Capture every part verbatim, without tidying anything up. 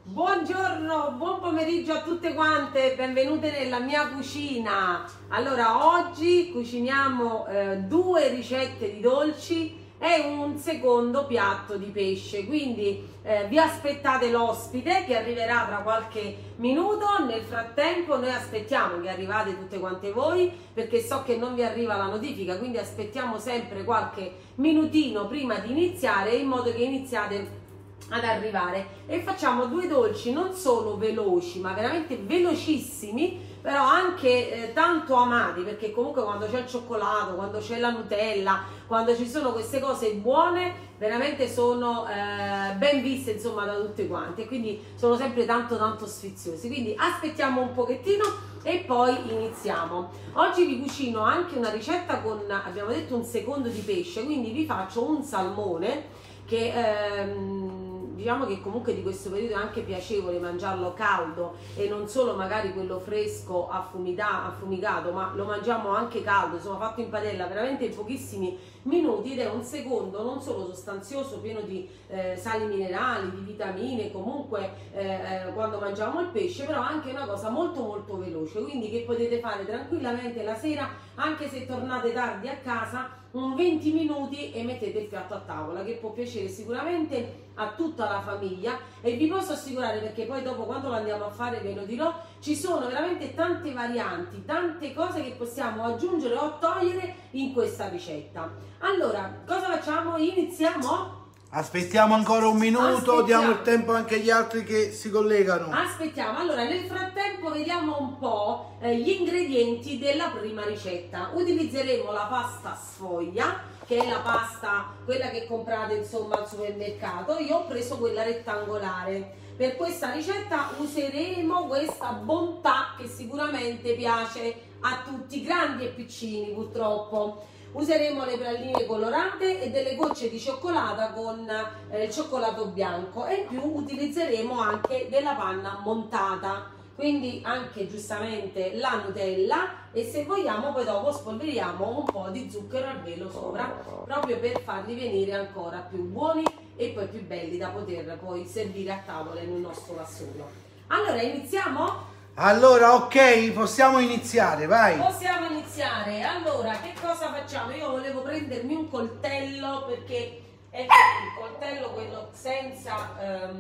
Buongiorno, buon pomeriggio a tutte quante, benvenute nella mia cucina. Allora, oggi cuciniamo eh, due ricette di dolci e un secondo piatto di pesce, quindi eh, vi aspettate l'ospite che arriverà tra qualche minuto. Nel frattempo noi aspettiamo che arrivate tutte quante voi, perché so che non vi arriva la notifica, quindi aspettiamo sempre qualche minutino prima di iniziare, in modo che iniziate ad arrivare. E facciamo due dolci non solo veloci, ma veramente velocissimi, però anche eh, tanto amati, perché comunque quando c'è il cioccolato, quando c'è la Nutella, quando ci sono queste cose buone, veramente sono eh, ben viste, insomma, da tutti quanti, e quindi sono sempre tanto tanto sfiziosi. Quindi aspettiamo un pochettino e poi iniziamo. Oggi vi cucino anche una ricetta con, abbiamo detto, un secondo di pesce, quindi vi faccio un salmone che ehm, diciamo che comunque di questo periodo è anche piacevole mangiarlo caldo, e non solo magari quello fresco affumicato, ma lo mangiamo anche caldo, insomma fatto in padella veramente in pochissimi minuti, ed è un secondo non solo sostanzioso, pieno di eh, sali minerali, di vitamine, comunque eh, quando mangiamo il pesce, però anche una cosa molto molto veloce, quindi che potete fare tranquillamente la sera, anche se tornate tardi a casa, un venti minuti e mettete il piatto a tavola, che può piacere sicuramente a tutta la famiglia. E vi posso assicurare, perché poi dopo quando lo andiamo a fare ve lo dirò, ci sono veramente tante varianti, tante cose che possiamo aggiungere o togliere in questa ricetta. Allora, cosa facciamo? Iniziamo? Aspettiamo ancora un minuto, Aspettiamo. Diamo il tempo anche agli altri che si collegano. Aspettiamo. Allora, nel frattempo vediamo un po' eh, gli ingredienti della prima ricetta. Utilizzeremo la pasta sfoglia, che è la pasta, quella che comprate insomma al supermercato. Io ho preso quella rettangolare. Per questa ricetta useremo questa bontà che sicuramente piace a tutti, grandi e piccini purtroppo. Useremo le pralline colorate e delle gocce di cioccolata con eh, il cioccolato bianco, e in più utilizzeremo anche della panna montata, quindi anche giustamente la Nutella, e se vogliamo poi dopo spolveriamo un po' di zucchero al velo sopra, proprio per farli venire ancora più buoni e poi più belli da poter poi servire a tavola in un nostro vassoio. Allora iniziamo? Allora, ok, possiamo iniziare, vai. Possiamo iniziare. Allora, che cosa facciamo? Io volevo prendermi un coltello, perché è il coltello quello senza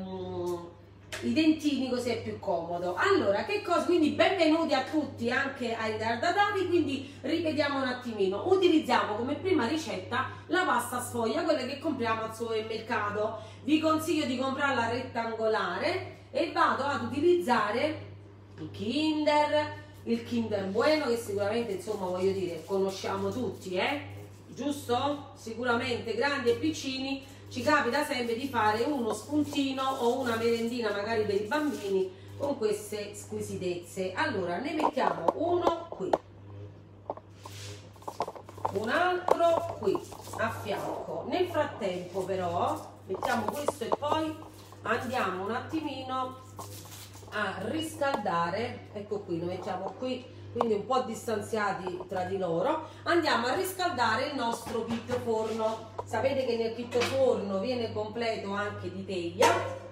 um, i dentini, così è più comodo. Allora, che cosa? Quindi benvenuti a tutti, anche ai ritardatari. Quindi ripetiamo un attimino. Utilizziamo come prima ricetta la pasta sfoglia, quella che compriamo al supermercato. Vi consiglio di comprarla rettangolare, e vado ad utilizzare il Kinder, il Kinder Bueno, che sicuramente, insomma, voglio dire, conosciamo tutti, eh? Giusto? Sicuramente grandi e piccini ci capita sempre di fare uno spuntino o una merendina magari per i bambini con queste squisitezze. Allora ne mettiamo uno qui, un altro qui a fianco. Nel frattempo però mettiamo questo e poi andiamo un attimino a riscaldare. Ecco qui, lo mettiamo qui, quindi un po' distanziati tra di loro. Andiamo a riscaldare il nostro kit forno. Sapete che nel kit forno viene completo anche di teglia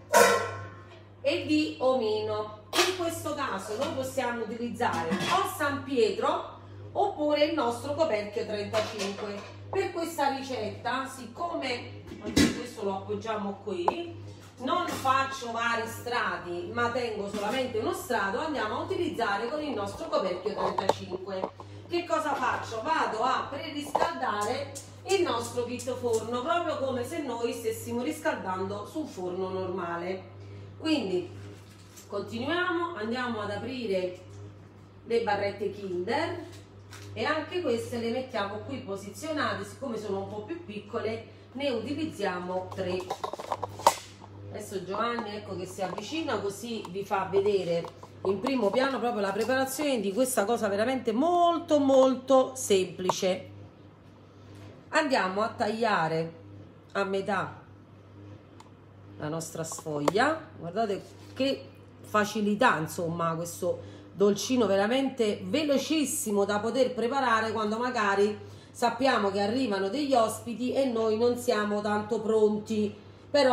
e di omino. In questo caso noi possiamo utilizzare o San Pietro oppure il nostro coperchio trentacinque. Per questa ricetta, siccome anche questo lo appoggiamo qui, non faccio vari strati ma tengo solamente uno strato, andiamo a utilizzare con il nostro coperchio trentacinque. Che cosa faccio? Vado a preriscaldare il nostro kit forno, proprio come se noi stessimo riscaldando su un forno normale. Quindi continuiamo, andiamo ad aprire le barrette Kinder, e anche queste le mettiamo qui posizionate. Siccome sono un po' più piccole ne utilizziamo tre. Adesso Giovanni, ecco, che si avvicina, così vi fa vedere in primo piano proprio la preparazione di questa cosa veramente molto molto semplice. Andiamo a tagliare a metà la nostra sfoglia. Guardate che facilità, insomma, questo dolcino veramente velocissimo da poter preparare quando magari sappiamo che arrivano degli ospiti e noi non siamo tanto pronti, però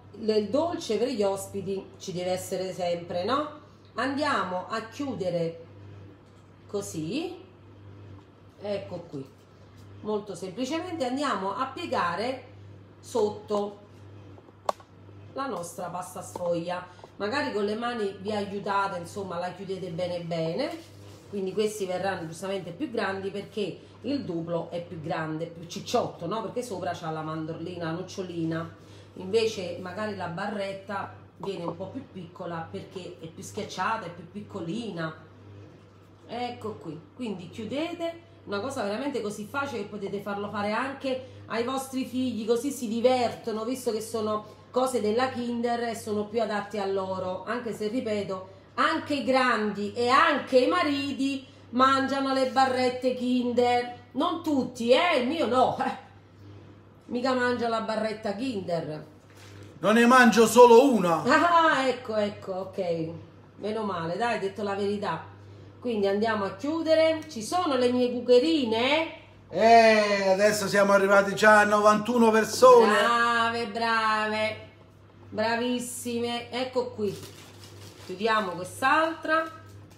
il dolce per gli ospiti ci deve essere sempre, no? Andiamo a chiudere così, ecco qui, molto semplicemente andiamo a piegare sotto la nostra pasta sfoglia. Magari con le mani vi aiutate, insomma la chiudete bene bene, quindi questi verranno giustamente più grandi perché il duplo è più grande, più cicciotto, no? Perché sopra c'ha la mandorlina, la nocciolina, invece magari la barretta viene un po' più piccola perché è più schiacciata, è più piccolina. Ecco qui, quindi chiudete, una cosa veramente così facile che potete farlo fare anche ai vostri figli, così si divertono, visto che sono cose della Kinder e sono più adatti a loro, anche se ripeto, anche i grandi e anche i mariti mangiano le barrette Kinder, non tutti, eh, il mio no, eh. Mica mangia la barretta Kinder. Non ne mangio solo una. Ah, ecco, ecco, ok, meno male, dai, hai detto la verità. Quindi andiamo a chiudere, ci sono le mie cucherine? Eh, adesso siamo arrivati già a novantuno persone. Brave, brave, bravissime, ecco qui, chiudiamo quest'altra.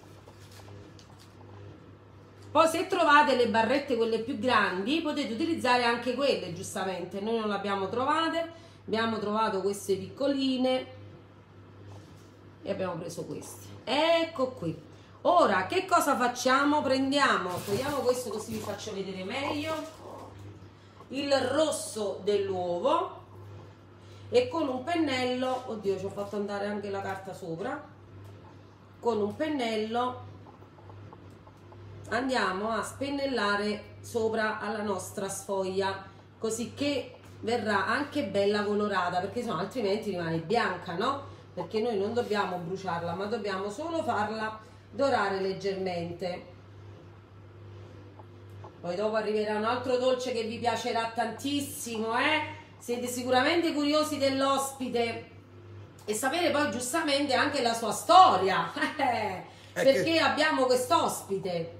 Poi se trovate le barrette quelle più grandi potete utilizzare anche quelle, giustamente, noi non le abbiamo trovate, abbiamo trovato queste piccoline e abbiamo preso queste, ecco qui. Ora che cosa facciamo? Prendiamo, togliamo questo così vi faccio vedere meglio, il rosso dell'uovo e con un pennello, oddio ci ho fatto andare anche la carta sopra, con un pennello andiamo a spennellare sopra alla nostra sfoglia, così che verrà anche bella colorata, perché sennò altrimenti rimane bianca, no? Perché noi non dobbiamo bruciarla, ma dobbiamo solo farla dorare leggermente. Poi dopo arriverà un altro dolce che vi piacerà tantissimo, eh? Siete sicuramente curiosi dell'ospite e sapere poi giustamente anche la sua storia, perché che... abbiamo quest'ospite.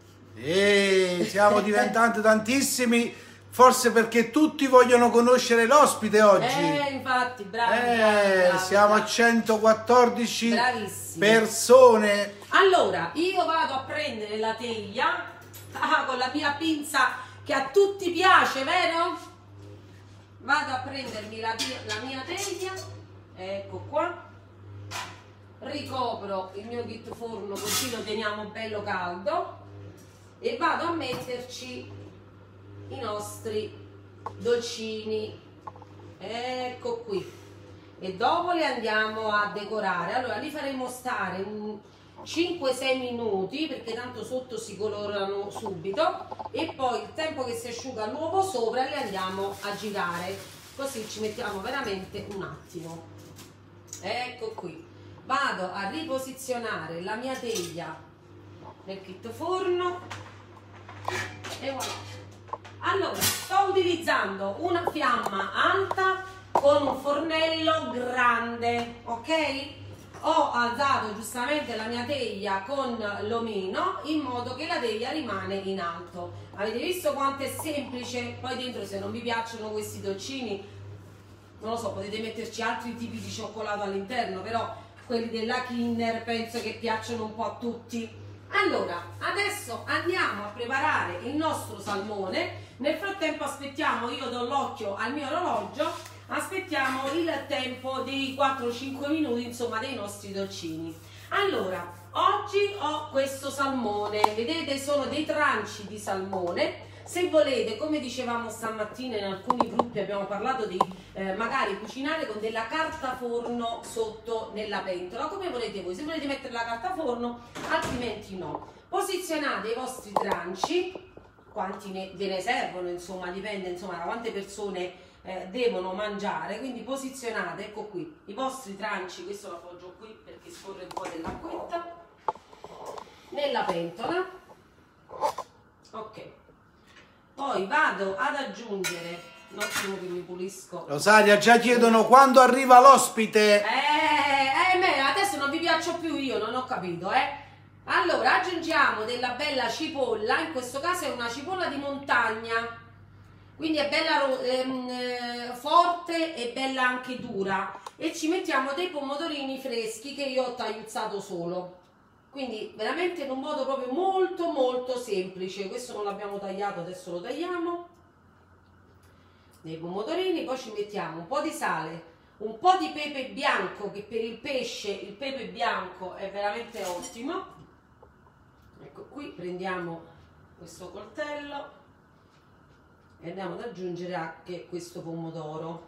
E siamo diventati tantissimi, forse perché tutti vogliono conoscere l'ospite oggi. Eh, infatti, bravi, eh, bravi, bravi siamo bravi. a centoquattordici Bravissimi. persone. Allora, io vado a prendere la teglia ah, con la mia pinza che a tutti piace, vero? Vado a prendermi la, la mia teglia, ecco qua, ricopro il mio kit forno così lo teniamo bello caldo e vado a metterci i nostri dolcini, ecco qui, e dopo li andiamo a decorare. Allora li faremo stare un cinque sei minuti perché tanto sotto si colorano subito e poi il tempo che si asciuga l'uovo sopra li andiamo a girare, così ci mettiamo veramente un attimo. Ecco qui, vado a riposizionare la mia teglia nel kit forno e voilà. Allora, sto utilizzando una fiamma alta con un fornello grande, ok? Ho alzato giustamente la mia teglia con l'omino in modo che la teglia rimane in alto. Avete visto quanto è semplice? Poi dentro, se non vi piacciono questi dolcini, non lo so, potete metterci altri tipi di cioccolato all'interno, però quelli della Kinder penso che piacciono un po' a tutti. Allora, adesso andiamo a preparare il nostro salmone. Nel frattempo aspettiamo, io do l'occhio al mio orologio, aspettiamo il tempo di quattro cinque minuti, insomma, dei nostri dolcini. Allora, oggi ho questo salmone, vedete, sono dei tranci di salmone. Se volete, come dicevamo stamattina in alcuni gruppi, abbiamo parlato di eh, magari cucinare con della carta forno sotto nella pentola, come volete voi, se volete mettere la carta forno, altrimenti no. Posizionate i vostri tranci, quanti ne, ve ne servono, insomma, dipende insomma da quante persone eh, devono mangiare, quindi posizionate, ecco qui, i vostri tranci, questo lo appoggio qui perché scorre un po' dell'acquetta, nella pentola, ok. Poi vado ad aggiungere, un attimo che mi pulisco. Rosaria, già chiedono quando arriva l'ospite. Eh, eh, me, adesso non vi piaccio più io, non ho capito, eh. Allora, aggiungiamo della bella cipolla, in questo caso è una cipolla di montagna. quindi è bella ehm, forte e bella anche dura. E ci mettiamo dei pomodorini freschi che io ho tagliuzzato solo, quindi veramente in un modo proprio molto molto semplice. Questo non l'abbiamo tagliato, adesso lo tagliamo. Dei pomodorini, poi ci mettiamo un po' di sale, un po' di pepe bianco, che per il pesce il pepe bianco è veramente ottimo. Ecco, qui prendiamo questo coltello e andiamo ad aggiungere anche questo pomodoro.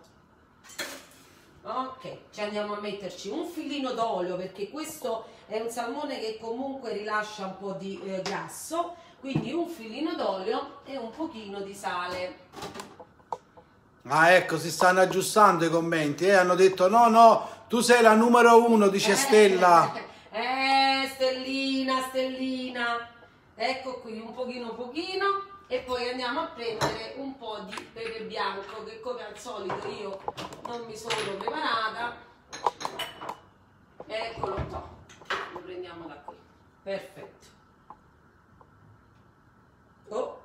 Ok, ci andiamo a metterci un filino d'olio, perché questo è un salmone che comunque rilascia un po' di eh, grasso, quindi un filino d'olio e un pochino di sale. Ah, ecco, si stanno aggiustando i commenti, eh? Hanno detto no, no, tu sei la numero uno, dice eh, Stella. Eh, Stellina, Stellina. Ecco qui, un pochino pochino. E poi andiamo a prendere un po' di pepe bianco, che come al solito io non mi sono preparata. Eccolo qua, lo prendiamo da qui, perfetto. Oh,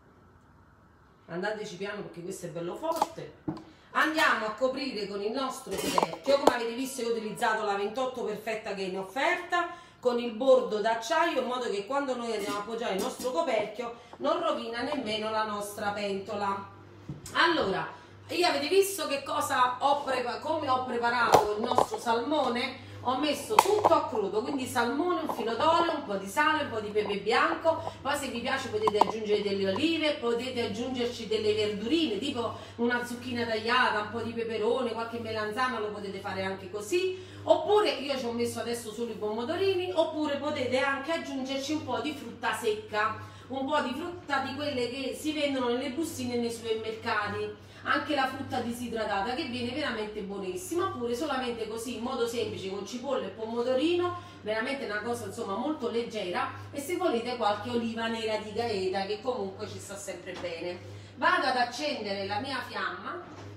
andateci piano perché questo è bello forte. Andiamo a coprire con il nostro coperchio. Come avete visto, io ho utilizzato la ventotto perfetta che è in offerta, con il bordo d'acciaio, in modo che quando noi andiamo a appoggiare il nostro coperchio non rovina nemmeno la nostra pentola. Allora, io avete visto che cosa ho preparato, come ho preparato il nostro salmone? Ho messo tutto a crudo, quindi salmone, un filo d'olio, un po' di sale, un po' di pepe bianco. Poi se vi piace potete aggiungere delle olive, potete aggiungerci delle verdurine, tipo una zucchina tagliata, un po' di peperone, qualche melanzana, lo potete fare anche così. Oppure io ci ho messo adesso solo i pomodorini, oppure potete anche aggiungerci un po' di frutta secca, un po' di frutta di quelle che si vendono nelle bustine nei supermercati. Anche la frutta disidratata, che viene veramente buonissima, oppure solamente così in modo semplice con cipolla e pomodorino, veramente una cosa insomma molto leggera. E se volete qualche oliva nera di Gaeta, che comunque ci sta sempre bene. Vado ad accendere la mia fiamma.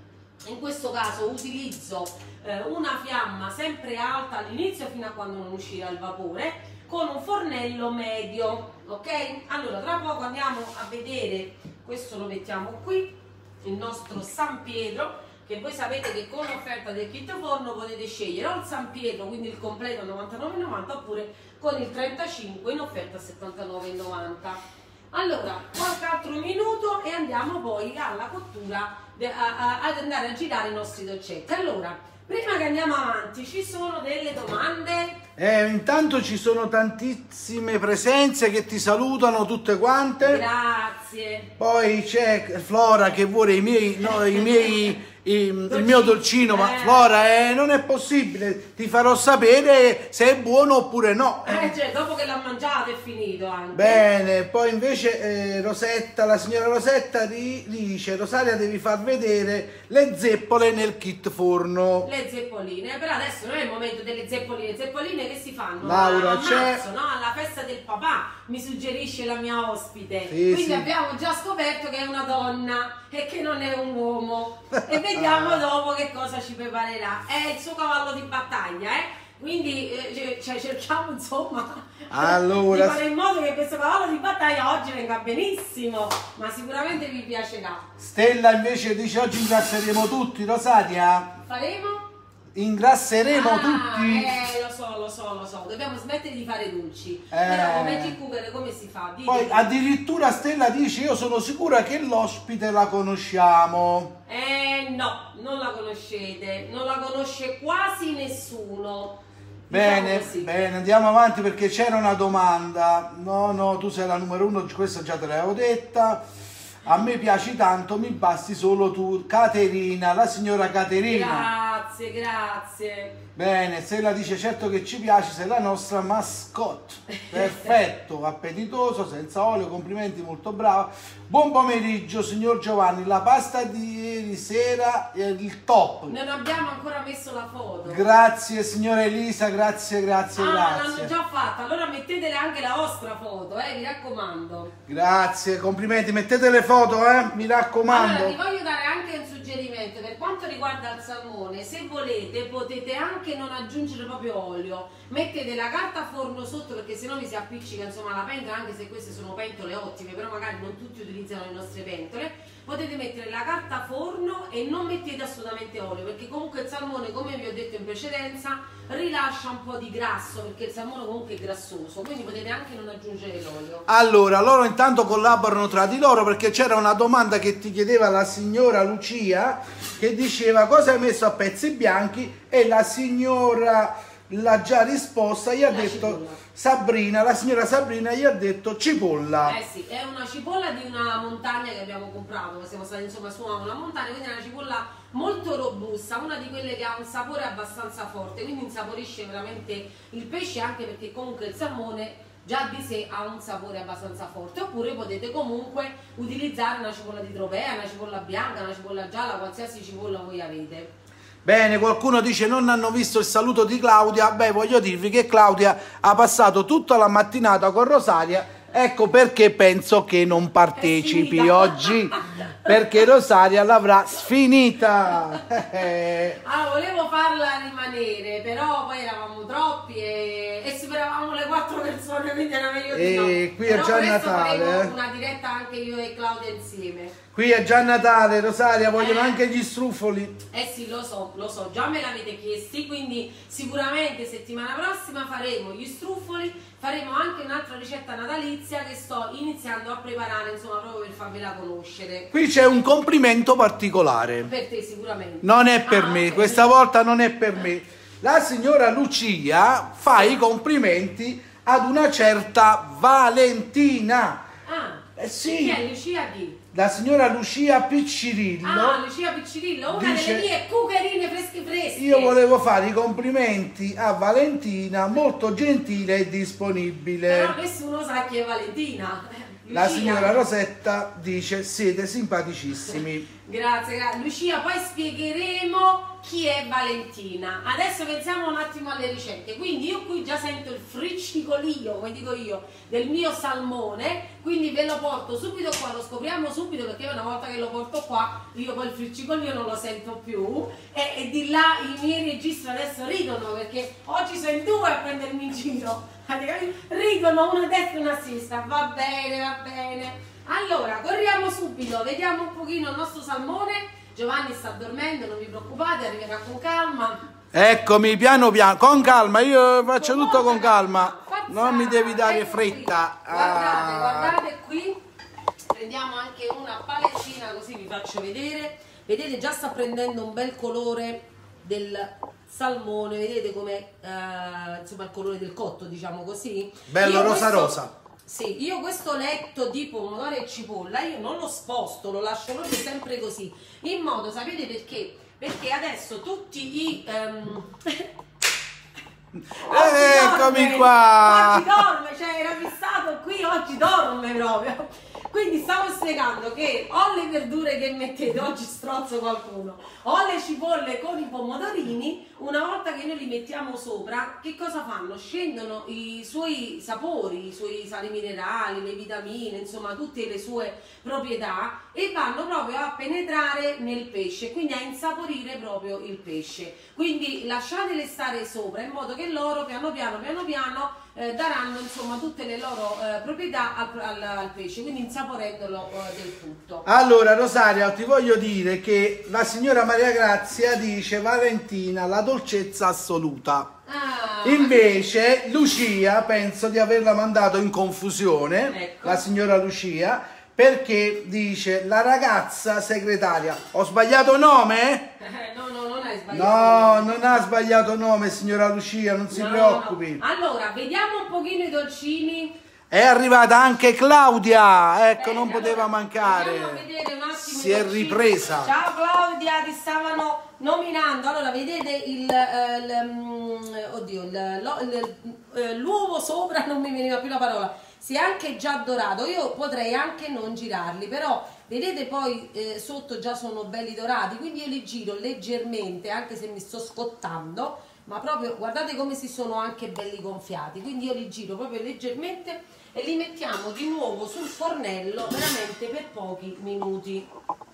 In questo caso utilizzo eh, una fiamma sempre alta all'inizio fino a quando non uscirà il vapore, con un fornello medio, ok? Allora tra poco andiamo a vedere, questo lo mettiamo qui, il nostro San Pietro, che voi sapete che con l'offerta del kit forno potete scegliere o il San Pietro, quindi il completo a novantanove e novanta, oppure con il trentacinque in offerta a settantanove e novanta. Allora, qualche altro minuto e andiamo poi alla cottura, de, a, a, ad andare a girare i nostri dolcetti. Allora, prima che andiamo avanti, ci sono delle domande? Eh, intanto ci sono tantissime presenze che ti salutano tutte quante. Grazie. Poi c'è Flora che vuole i miei, no, i miei i, il mio dolcino, ma eh. Flora, eh, non è possibile, ti farò sapere se è buono oppure no. Eh, cioè, dopo che l'ha mangiato è finito anche. Bene, poi invece eh, Rosetta, la signora Rosetta di, dice: Rosaria, devi far vedere le zeppole nel kit forno. Le zeppoline, però adesso non è il momento delle zeppoline. Zeppoline che si fanno? Laura, a c'è marzo, no? Alla festa del papà, mi suggerisce la mia ospite. Sì, Quindi sì. abbiamo già scoperto che è una donna e che non è un uomo. E vediamo dopo che cosa ci preparerà. È il suo cavallo di battaglia, eh? Quindi eh, cioè, cerchiamo insomma allora, di fare in modo che questo cavallo di battaglia oggi venga benissimo, ma sicuramente vi piacerà. Stella invece dice: oggi ingrasseremo tutti, Rosaria. Faremo? Ingrasseremo ah, tutti. Eh, lo so, lo so, lo so. Dobbiamo smettere di fare dolci. Eh. Però come Magic Cooker come si fa? Dite. Poi addirittura Stella dice: io sono sicura che l'ospite la conosciamo. Eh no, non la conoscete, non la conosce quasi nessuno. Bene, Diciamo bene, andiamo avanti perché c'era una domanda. No, no, tu sei la numero uno, questa già te l'avevo detta. A me piaci tanto, mi basti solo tu. Caterina, la signora Caterina. Grazie, grazie. Bene, Stella dice: certo che ci piace, sei la nostra mascotte. Perfetto, appetitoso, senza olio, complimenti, molto brava. Buon pomeriggio signor Giovanni, la pasta di ieri sera è il top. Non abbiamo ancora messo la foto. Grazie signora Elisa, grazie, grazie, ah, grazie. l'hanno già fatta, allora mettetele anche la vostra foto, eh, mi raccomando. Grazie, complimenti, mettete le foto, eh, mi raccomando. Allora, vi voglio dare anche un suggerimento per quanto riguarda il salmone. Se volete potete anche non aggiungere proprio olio, mettete la carta forno sotto, perché sennò vi si appiccica insomma la pentola, anche se queste sono pentole ottime, però magari non tutti utilizzano le nostre pentole. potete mettere la carta forno e non mettete assolutamente olio, perché comunque il salmone, come vi ho detto in precedenza, rilascia un po' di grasso, perché il salmone comunque è grassoso, quindi potete anche non aggiungere l'olio. Allora, loro intanto collaborano tra di loro, perché c'era una domanda che ti chiedeva la signora Lucia, che diceva cosa hai messo a pezzi bianchi, e la signora l'ha già risposta, gli ha La detto cipolla. Sabrina, la signora Sabrina gli ha detto cipolla. Eh sì, è una cipolla di una montagna che abbiamo comprato, siamo stati insomma su una montagna, quindi è una cipolla molto robusta, una di quelle che ha un sapore abbastanza forte, quindi insaporisce veramente il pesce, anche perché comunque il salmone già di sé ha un sapore abbastanza forte. Oppure potete comunque utilizzare una cipolla di tropea, una cipolla bianca, una cipolla gialla, qualsiasi cipolla voi avete. Bene, qualcuno dice non hanno visto il saluto di Claudia. Beh, voglio dirvi che Claudia ha passato tutta la mattinata con Rosaria, ecco perché penso che non partecipi oggi, perché Rosaria l'avrà sfinita. Allora, volevo farla rimanere, però poi eravamo troppi e, e superavamo le quattro persone, quindi era meglio di no. E qui è Però già presto Natale, faremo eh. una diretta anche io e Claudia insieme. Qui è già Natale, Rosaria, vogliono Eh. anche gli struffoli. Eh sì, lo so, lo so, già me l'avete chiesti, quindi sicuramente settimana prossima faremo gli struffoli, faremo anche un'altra ricetta natalizia che sto iniziando a preparare, insomma, proprio per farvela conoscere. Qui c'è un complimento particolare. Per te sicuramente. Non è per Ah, me, ok. questa volta non è per me. La signora Lucia fa i complimenti ad una certa Valentina. Ah, Eh sì. chi è Lucia chi? La signora Lucia Piccirillo. Ah, Lucia Piccirillo, una dice, delle mie cucherine fresche fresche. io volevo fare i complimenti a Valentina, molto gentile e disponibile. Però nessuno sa chi è Valentina. La Lucia. signora Rosetta dice siete simpaticissimi. Grazie, grazie. Lucia, poi spiegheremo chi è Valentina. Adesso pensiamo un attimo alle ricette. Quindi io qui già sento il friccicolio, come dico io, del mio salmone, quindi ve lo porto subito qua, lo scopriamo subito, perché una volta che lo porto qua io poi il friccicolio non lo sento più, e, e di là i miei registi adesso ridono, perché oggi sono in due a prendermi in giro. Ridono una a destra e una a sinistra. Va bene, va bene. Allora, corriamo subito, vediamo un pochino il nostro salmone. Giovanni sta dormendo, non vi preoccupate, arriverà con calma. Eccomi, piano piano, con calma, io faccio Con tutto molta con calma, calma. non mi devi dare Ecco fretta. qui. Guardate, Ah. guardate qui, prendiamo anche una palettina così vi faccio vedere. Vedete, già sta prendendo un bel colore del salmone, vedete come eh, insomma il colore del cotto, diciamo così. Bello Io rosa questo- rosa. Sì, io questo letto di pomodoro e cipolla io non lo sposto, lo lascio proprio sempre così, in modo, sapete perché? Perché adesso tutti i ehm, oggi Eccomi dorme, qua. oggi dorme, cioè era fissato qui, oggi dorme proprio. Quindi stavo spiegando che o le verdure che mettete, oggi strozzo qualcuno, o le cipolle con i pomodorini, una volta che noi li mettiamo sopra, che cosa fanno? Scendono i suoi sapori, i suoi sali minerali, le vitamine, insomma tutte le sue proprietà, e vanno proprio a penetrare nel pesce, quindi a insaporire proprio il pesce. Quindi lasciatele stare sopra in modo che loro piano piano piano piano eh, daranno insomma tutte le loro eh, proprietà al, al, al pesce, quindi insaporendolo eh, del tutto. Allora Rosaria, ti voglio dire che la signora Maria Grazia dice Valentina, la dolcezza assoluta. Ah, Invece Lucia, penso di averla mandato in confusione, Ecco. la signora Lucia, perché dice la ragazza segretaria. Ho sbagliato nome? eh, no, no, non hai sbagliato. No, non ha sbagliato nome, signora Lucia, non si No, preoccupi. no. Allora, vediamo un pochino i dolcini. È arrivata anche Claudia, ecco, Bene, non poteva allora, andiamo a mancare. vedere un attimo Si i è dolcini. ripresa. Ciao Claudia, ti stavano nominando. Allora, vedete il, eh, il, mm, oddio, il- lo- il- eh, l'uovo sopra, non mi veniva più la parola. Si è anche già dorato. Io potrei anche non girarli, però vedete poi eh, sotto già sono belli dorati, quindi io li giro leggermente, anche se mi sto scottando, ma proprio guardate come si sono anche belli gonfiati, quindi io li giro proprio leggermente e li mettiamo di nuovo sul fornello veramente per pochi minuti.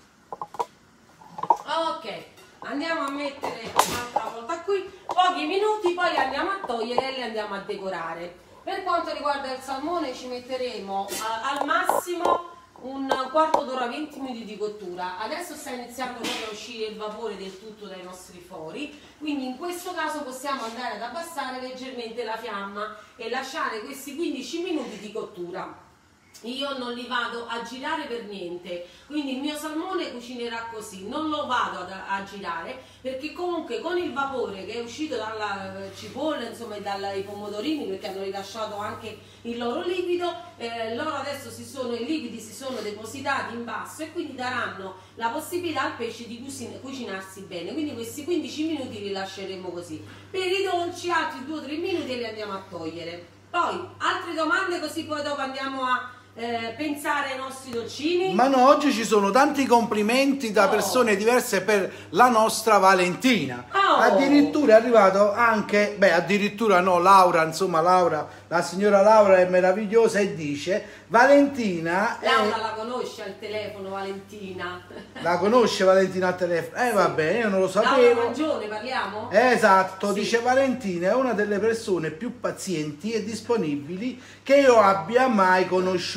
Ok, andiamo a mettere un'altra volta qui, pochi minuti, poi li andiamo a togliere e li andiamo a decorare. Per quanto riguarda il salmone ci metteremo a- al massimo un quarto d'ora, venti minuti di cottura. Adesso sta iniziando proprio a uscire il vapore del tutto dai nostri fori, quindi in questo caso possiamo andare ad abbassare leggermente la fiamma e lasciare questi quindici minuti di cottura. Io non li vado a girare per niente, quindi il mio salmone cucinerà così, non lo vado ad, a girare, perché comunque con il vapore che è uscito dalla cipolla, insomma dai pomodorini, perché hanno rilasciato anche il loro liquido, eh, loro adesso si sono, i liquidi si sono depositati in basso e quindi daranno la possibilità al pesce di cucinarsi bene. Quindi questi quindici minuti li lasceremo così. Per i dolci altri due o tre minuti e li andiamo a togliere. Poi altre domande, così poi dopo andiamo a Eh, pensare ai nostri dolcini. Ma no, oggi ci sono tanti complimenti da oh. persone diverse per la nostra Valentina. Oh. Addirittura è arrivato anche, beh addirittura no, Laura, insomma Laura, la signora Laura è meravigliosa e dice Valentina Laura è... la conosce al telefono, Valentina. La conosce Valentina al telefono? Eh va bene, io non lo sapevo. Laura Mangione, parliamo? Esatto, sì. Dice Valentina è una delle persone più pazienti e disponibili che io abbia mai conosciuto.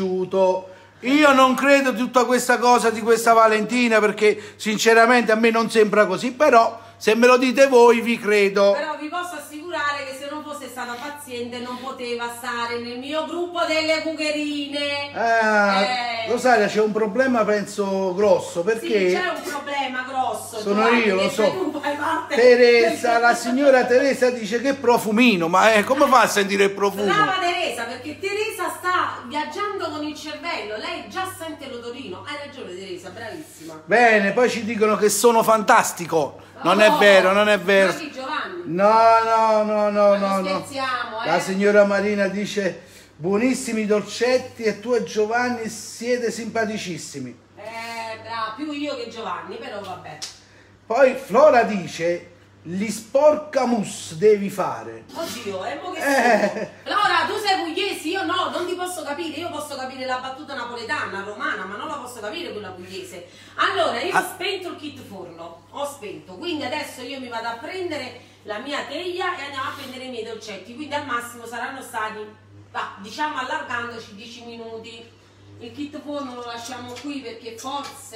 Io non credo a tutta questa cosa di questa Valentina, perché sinceramente a me non sembra così, però se me lo dite voi vi credo. Però vi posso assicurare che se non fosse stata paziente non poteva stare nel mio gruppo delle cucherine. Ah, eh. Rosaria, c'è un problema penso grosso, perché sì, c'è un problema grosso. Sono Giovanni, io, lo so. Tu fai parte Teresa, la signora Teresa dice che profumino, ma eh, come fa a sentire il profumo? Brava Teresa, perché Teresa sta viaggiando con il cervello, lei già sente l'odorino. Hai ragione Teresa, bravissima. Bene, poi ci dicono che sono fantastico. Non è vero, non è vero. Ma chi, Giovanni? No, no, no, no, no, no. Scherziamo, eh. La signora Marina dice buonissimi dolcetti e tu e Giovanni siete simpaticissimi. Eh, bravo, più io che Giovanni, però vabbè. Poi Flora dice li sporcamus devi fare. Oddio, è mo che Eh. Allora, tu sei pugliese, io no, non ti posso capire. Io posso capire la battuta napoletana, romana, ma non la posso capire quella pugliese. Allora, io Ah. ho spento il kit forno, ho spento. Quindi adesso io mi vado a prendere la mia teglia e andiamo a prendere i miei dolcetti. Quindi al massimo saranno stati, bah, diciamo allargandoci dieci minuti. Il kit forno lo lasciamo qui perché forse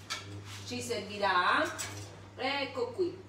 ci servirà. Ecco qui.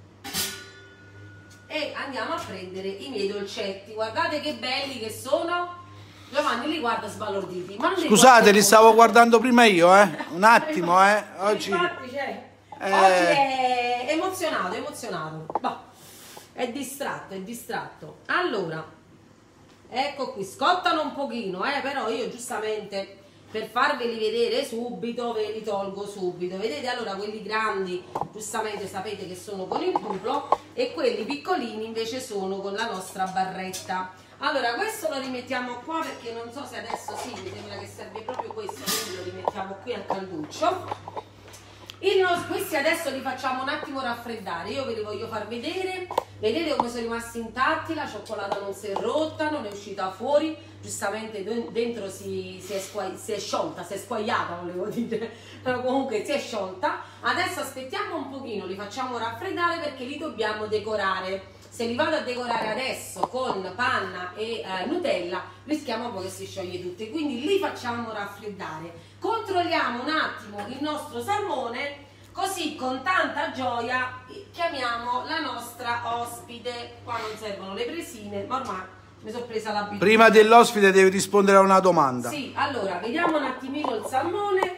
E andiamo a prendere i miei dolcetti. Guardate che belli che sono. Giovanni li guarda sbalorditi. Ma non li Scusate, li guarda stavo molto. guardando prima io, eh. Un attimo, eh. Oggi Infatti, cioè, Eh. oggi è emozionato, emozionato. Bah, è distratto, è distratto. Allora, ecco qui, scottano un pochino, eh, però io giustamente per farveli vedere subito ve li tolgo subito. Vedete, allora quelli grandi giustamente sapete che sono con il burro e quelli piccolini invece sono con la nostra barretta. Allora questo lo rimettiamo qua perché non so se adesso sì, mi sembra che serve proprio questo, quindi lo rimettiamo qui al calduccio. Il nos- questi adesso li facciamo un attimo raffreddare, io ve li voglio far vedere. Vedete come sono rimasti intatti, la cioccolata non si è rotta, non è uscita fuori, giustamente dentro si, si, è, squa- si è sciolta, si è squagliata volevo dire, però comunque si è sciolta. Adesso aspettiamo un pochino, li facciamo raffreddare perché li dobbiamo decorare. Se li vado a decorare adesso con panna e eh, Nutella rischiamo poi che si scioglie tutte, quindi li facciamo raffreddare. Controlliamo un attimo il nostro salmone, così con tanta gioia chiamiamo la nostra ospite. Qua non servono le presine, ma ormai mi sono presa l'abitudine. prima dell'ospite devi rispondere a una domanda. Sì, allora vediamo un attimino il salmone.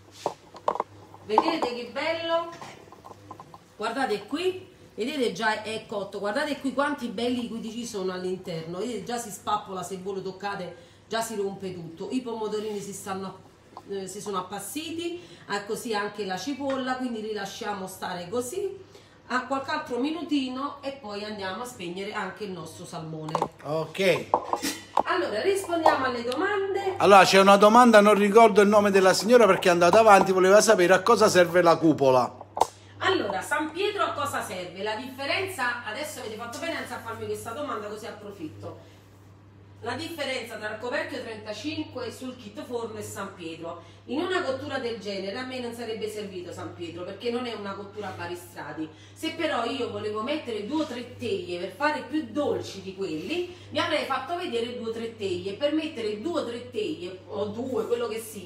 Vedete che bello? Guardate qui. Vedete già è cotto, guardate qui quanti belli liquidi ci sono all'interno, vedete già si spappola, se voi lo toccate già si rompe tutto, i pomodorini si, stanno, eh, si sono appassiti, eh, così anche la cipolla, quindi li lasciamo stare così a qualche altro minutino e poi andiamo a spegnere anche il nostro salmone. Ok. Allora rispondiamo alle domande. Allora c'è una domanda, non ricordo il nome della signora perché è andata avanti, voleva sapere a cosa serve la cupola. Allora, San Pietro a cosa serve? La differenza, adesso avete fatto bene a farmi questa domanda così approfitto. La differenza tra il coperchio trentacinque sul kit forno e San Pietro. In una cottura del genere a me non sarebbe servito San Pietro perché non è una cottura a vari strati. Se però io volevo mettere due o tre teglie per fare più dolci di quelli, mi avrei fatto vedere due o tre teglie. Per mettere due o tre teglie, o due, quello che sia,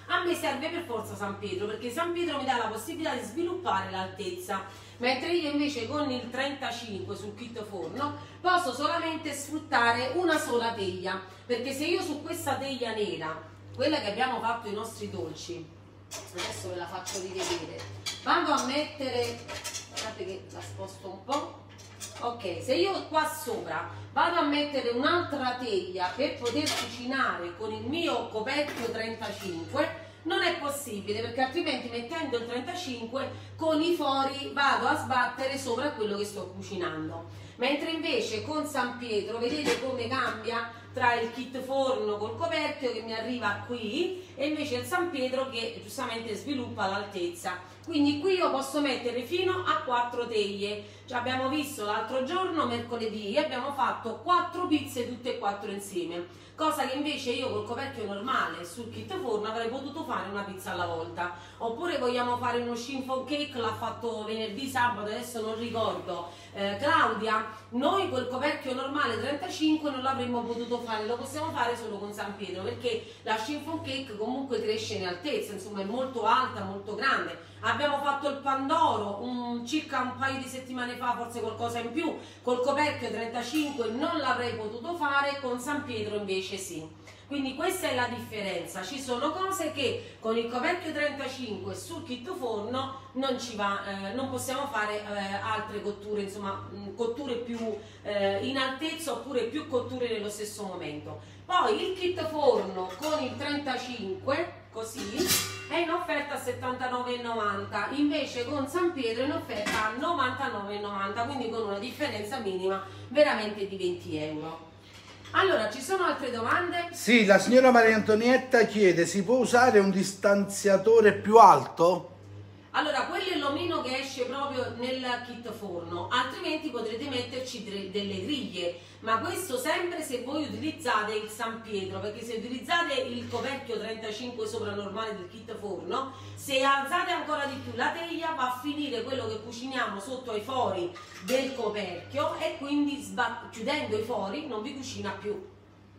A me serve per forza San Pietro, perché San Pietro mi dà la possibilità di sviluppare l'altezza, mentre io invece con il trentacinque sul kit forno posso solamente sfruttare una sola teglia, perché se io su questa teglia nera, quella che abbiamo fatto i nostri dolci, adesso ve la faccio rivedere, vado a mettere, guardate che la sposto un po', ok, se io qua sopra vado a mettere un'altra teglia per poter cucinare con il mio coperchio trentacinque, non è possibile, perché altrimenti mettendo il trentacinque con i fori vado a sbattere sopra quello che sto cucinando. Mentre invece con San Pietro vedete come cambia tra il kit forno col coperchio che mi arriva qui e invece il San Pietro che giustamente sviluppa l'altezza. Quindi qui io posso mettere fino a quattro teglie. Cioè abbiamo visto l'altro giorno, mercoledì, abbiamo fatto quattro pizze tutte e quattro insieme, cosa che invece io col coperchio normale sul kit forno avrei potuto fare una pizza alla volta. Oppure vogliamo fare uno chiffon cake, l'ha fatto venerdì, sabato, adesso non ricordo, eh, Claudia, noi col coperchio normale trentacinque non l'avremmo potuto fare, lo possiamo fare solo con San Pietro, perché la chiffon cake comunque cresce in altezza, insomma è molto alta, molto grande. Abbiamo fatto il pandoro un, circa un paio di settimane fa, forse qualcosa in più, col coperchio trentacinque non l'avrei potuto fare, con San Pietro invece sì. Quindi questa è la differenza, ci sono cose che con il coperchio trentacinque sul kit forno non ci va, eh, non possiamo fare eh, altre cotture, insomma mh, cotture più eh, in altezza oppure più cotture nello stesso momento. Poi il kit forno con il trentacinque, così, è in offerta a settantanove e novanta, invece con San Pietro è in offerta a novantanove e novanta, quindi con una differenza minima veramente di venti euro. Allora, ci sono altre domande? Sì, la signora Maria Antonietta chiede: si può usare un distanziatore più alto? Allora, quello è l'omino che esce proprio nel kit forno, altrimenti potrete metterci delle griglie, ma questo sempre se voi utilizzate il San Pietro, perché se utilizzate il coperchio trentacinque sopra normale del kit forno, se alzate ancora di più la teglia va a finire quello che cuciniamo sotto ai fori del coperchio e quindi chiudendo i fori non vi cucina più.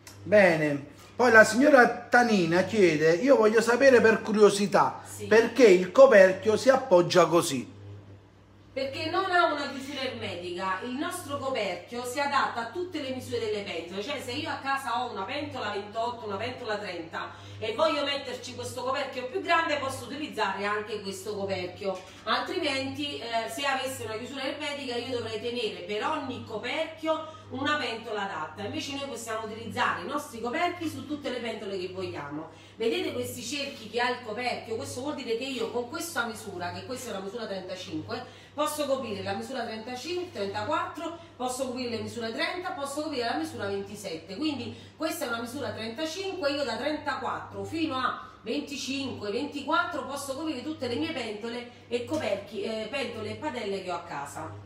Bene. Poi la signora Tanina chiede: io voglio sapere per curiosità, sì, perché il coperchio si appoggia così? Perché non ha una chiusura ermetica, il nostro coperchio si adatta a tutte le misure delle pentole, cioè se io a casa ho una pentola ventotto, una pentola trenta e voglio metterci questo coperchio più grande posso utilizzare anche questo coperchio, altrimenti eh, se avesse una chiusura ermetica io dovrei tenere per ogni coperchio una pentola adatta, invece noi possiamo utilizzare i nostri coperchi su tutte le pentole che vogliamo. Vedete questi cerchi che ha il coperchio? Questo vuol dire che io con questa misura, che questa è la misura trentacinque, posso coprire la misura trentacinque, trentaquattro, posso coprire la misura trenta, posso coprire la misura ventisette, quindi questa è una misura trentacinque, io da trentaquattro fino a venticinque, ventiquattro posso coprire tutte le mie pentole e coperchi, eh, pentole e padelle che ho a casa.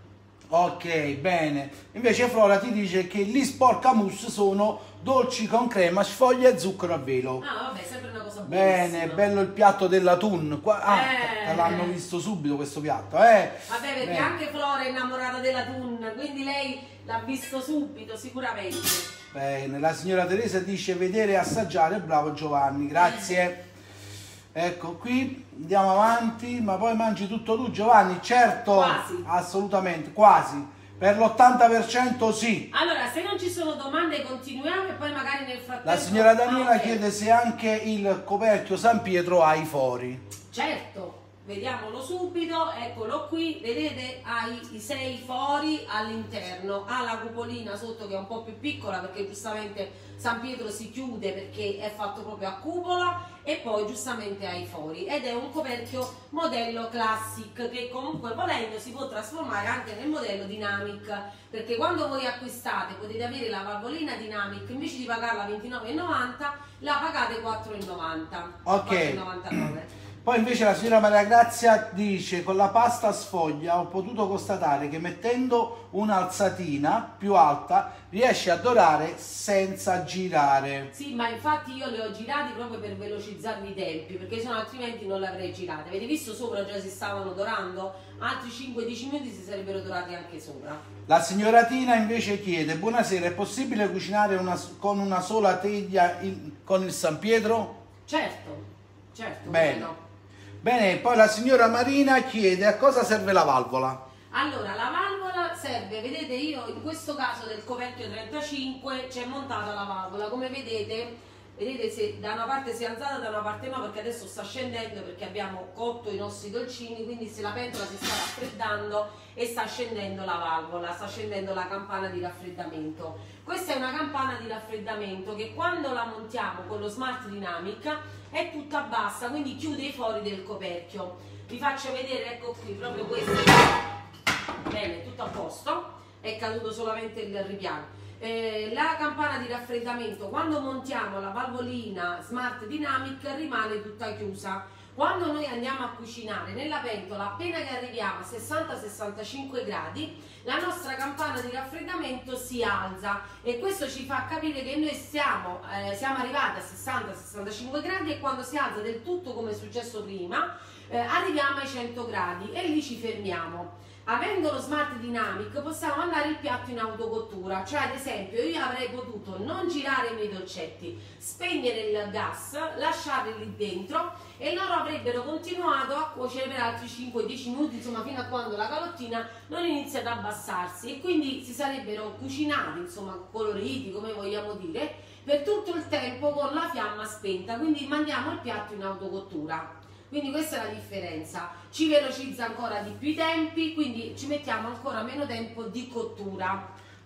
Ok, bene. Invece Flora ti dice che gli sporcamus sono dolci con crema, sfoglia e zucchero a velo. Ah, vabbè, sempre una cosa bene, buonissima. Bello il piatto della Thun. Qua, ah, eh, l'hanno visto subito questo piatto, eh? Vabbè, perché bene, anche Flora è innamorata della Thun, quindi lei l'ha visto subito, sicuramente. Bene, la signora Teresa dice: vedere e assaggiare, bravo Giovanni, grazie. Ecco qui, andiamo avanti, ma poi mangi tutto tu Giovanni? Certo, quasi. Assolutamente, quasi, per l'ottanta per cento sì. Allora, se non ci sono domande continuiamo e poi magari nel frattempo... La signora Daniela chiede se anche il coperchio San Pietro ha i fori. Certo, vediamolo subito, eccolo qui, vedete ha i, i sei fori all'interno, ha la cupolina sotto che è un po' più piccola perché giustamente San Pietro si chiude perché è fatto proprio a cupola e poi giustamente ha i fori ed è un coperchio modello classic che comunque volendo si può trasformare anche nel modello dynamic, perché quando voi acquistate potete avere la valvolina dynamic, invece di pagarla ventinove e novanta la pagate quattro e novanta. Ok. quattro e novantanove. Poi invece la signora Maria Grazia dice: con la pasta a sfoglia ho potuto constatare che mettendo un'alzatina più alta riesce a dorare senza girare. Sì, ma infatti io le ho girati proprio per velocizzarmi i tempi, perché se no altrimenti non le avrei girate. Avete visto sopra già si stavano dorando? Altri cinque dieci minuti si sarebbero dorati anche sopra. La signora Tina invece chiede: buonasera, è possibile cucinare una, con una sola teglia in, con il San Pietro? Certo. Certo. Bene. No. Bene, poi la signora Marina chiede a cosa serve la valvola. Allora, la valvola serve, vedete, io in questo caso del coperchio trentacinque c'è montata la valvola, come vedete, vedete se da una parte si è alzata, da una parte no, perché adesso sta scendendo perché abbiamo cotto i nostri dolcini, quindi se la pentola si sta raffreddando e sta scendendo la valvola, sta scendendo la campana di raffreddamento. Questa è una campana di raffreddamento che quando la montiamo con lo Smart Dynamic è tutta bassa, quindi chiude i fori del coperchio. Vi faccio vedere, ecco qui, proprio questo. Bene, tutto a posto, è caduto solamente il ripiano. Eh, la campana di raffreddamento, quando montiamo la valvolina Smart Dynamic, rimane tutta chiusa. Quando noi andiamo a cucinare nella pentola, appena che arriviamo a sessanta sessantacinque gradi, la nostra campana di raffreddamento si alza e questo ci fa capire che noi siamo, eh, siamo arrivati a sessanta sessantacinque gradi, e quando si alza del tutto, come è successo prima, eh, arriviamo ai cento gradi e lì ci fermiamo. Avendo lo Smart Dynamic possiamo mandare il piatto in autocottura, cioè ad esempio io avrei potuto non girare i miei dolcetti, spegnere il gas, lasciarli lì dentro e loro avrebbero continuato a cuocere per altri cinque dieci minuti, insomma fino a quando la calottina non inizia ad abbassarsi, e quindi si sarebbero cucinati, insomma coloriti come vogliamo dire, per tutto il tempo con la fiamma spenta, quindi mandiamo il piatto in autocottura. Quindi questa è la differenza, ci velocizza ancora di più i tempi, quindi ci mettiamo ancora meno tempo di cottura.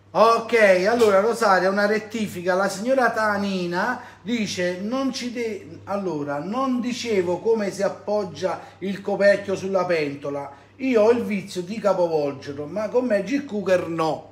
Ok, allora Rosaria, una rettifica, la signora Tanina dice, non ci de... allora, non dicevo come si appoggia il coperchio sulla pentola, io ho il vizio di capovolgerlo, ma con Magic Cooker no.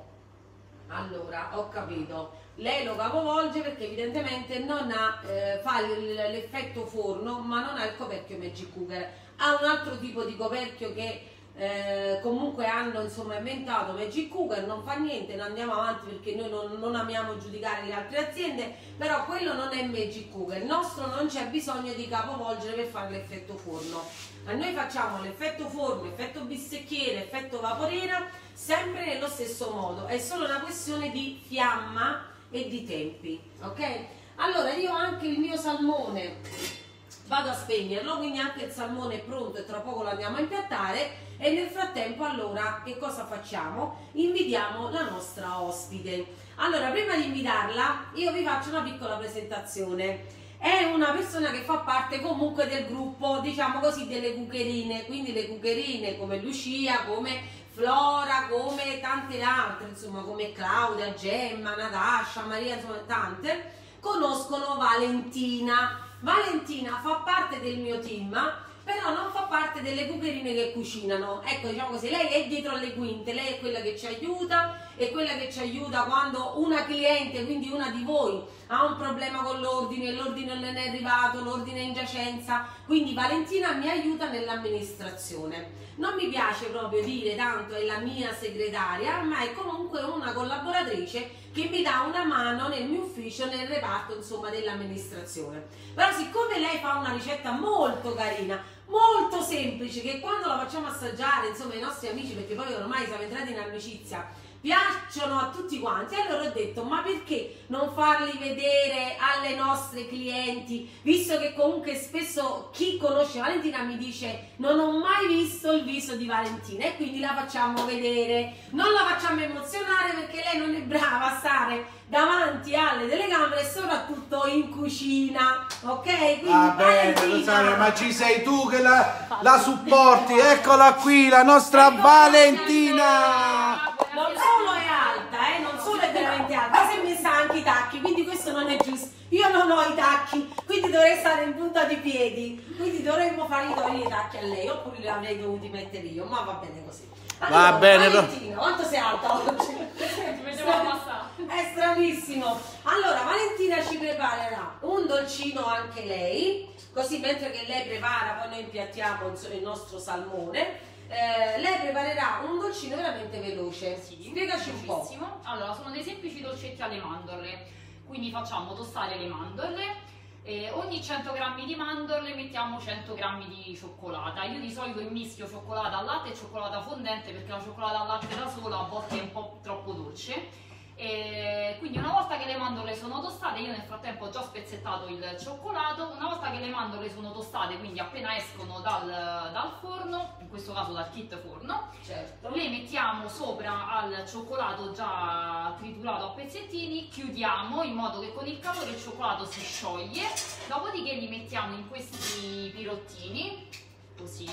Allora, ho capito. Lei lo capovolge perché evidentemente non ha, eh, fa l'effetto forno, ma non ha il coperchio Magic Cooker. Ha un altro tipo di coperchio che eh, comunque hanno insomma inventato Magic Cooker, non fa niente, non andiamo avanti perché noi non, non amiamo giudicare le altre aziende, però quello non è Magic Cooker. Il nostro non c'è bisogno di capovolgere per fare l'effetto forno. A noi facciamo l'effetto forno, effetto bistecchiere, effetto vaporera, sempre nello stesso modo, è solo una questione di fiamma e di tempi, ok? Allora io ho anche il mio salmone, vado a spegnerlo, quindi anche il salmone è pronto e tra poco lo andiamo a impiattare, e nel frattempo allora che cosa facciamo? Invitiamo la nostra ospite. Allora prima di invitarla io vi faccio una piccola presentazione. È una persona che fa parte comunque del gruppo, diciamo così, delle cucherine, quindi le cucherine come Lucia, come Flora, come tante altre, insomma come Claudia, Gemma, Natascia, Maria, insomma tante, conoscono Valentina. Valentina fa parte del mio team, però non fa parte delle cucherine che cucinano. Ecco, diciamo così, lei è dietro alle quinte, lei è quella che ci aiuta, è quella che ci aiuta quando una cliente, quindi una di voi, ha un problema con l'ordine, l'ordine non è arrivato, l'ordine è in giacenza, quindi Valentina mi aiuta nell'amministrazione. Non mi piace proprio dire tanto è la mia segretaria, ma è comunque una collaboratrice che mi dà una mano nel mio ufficio, nel reparto insomma dell'amministrazione. Però siccome lei fa una ricetta molto carina, molto semplice, che quando la facciamo assaggiare insomma ai nostri amici, perché poi ormai siamo entrati in amicizia, piacciono a tutti quanti, allora ho detto ma perché non farli vedere alle nostre clienti, visto che comunque spesso chi conosce Valentina mi dice non ho mai visto il viso di Valentina, e quindi la facciamo vedere, non la facciamo emozionare perché lei non è brava a stare davanti alle telecamere e soprattutto in cucina, ok? Quindi va bene Rosaria, ma ci sei tu che la, la supporti, eccola qui la nostra Valentina. Non solo è alta, eh, non solo è veramente alta, ma si è messa anche i tacchi, quindi questo non è giusto. Io non ho i tacchi, quindi dovrei stare in punta di piedi, quindi dovremmo fargli togliere i tacchi a lei, oppure li avrei dovuti mettere io, ma va bene così. Allora, va bene, Valentina, quanto sei alta oggi? È stranissimo. Allora, Valentina ci preparerà un dolcino anche lei, così mentre che lei prepara, poi noi impiattiamo il nostro salmone. Eh, lei preparerà un dolcino veramente veloce. Sì, spiegaci un po'. Allora, sono dei semplici dolcetti alle mandorle, quindi facciamo tostare le mandorle. E ogni cento grammi di mandorle mettiamo cento grammi di cioccolata. Io di solito mischio cioccolata al latte e cioccolata fondente perché la cioccolata al latte da sola a volte è un po' troppo dolce. E quindi una volta che le mandorle mandorle sono tostate, io nel frattempo ho già spezzettato il cioccolato. Una volta che le mandorle sono tostate, quindi appena escono dal, dal forno, in questo caso dal kit forno, certo, le mettiamo sopra al cioccolato già triturato a pezzettini, chiudiamo in modo che con il calore il cioccolato si scioglie, dopodiché li mettiamo in questi pirottini, così,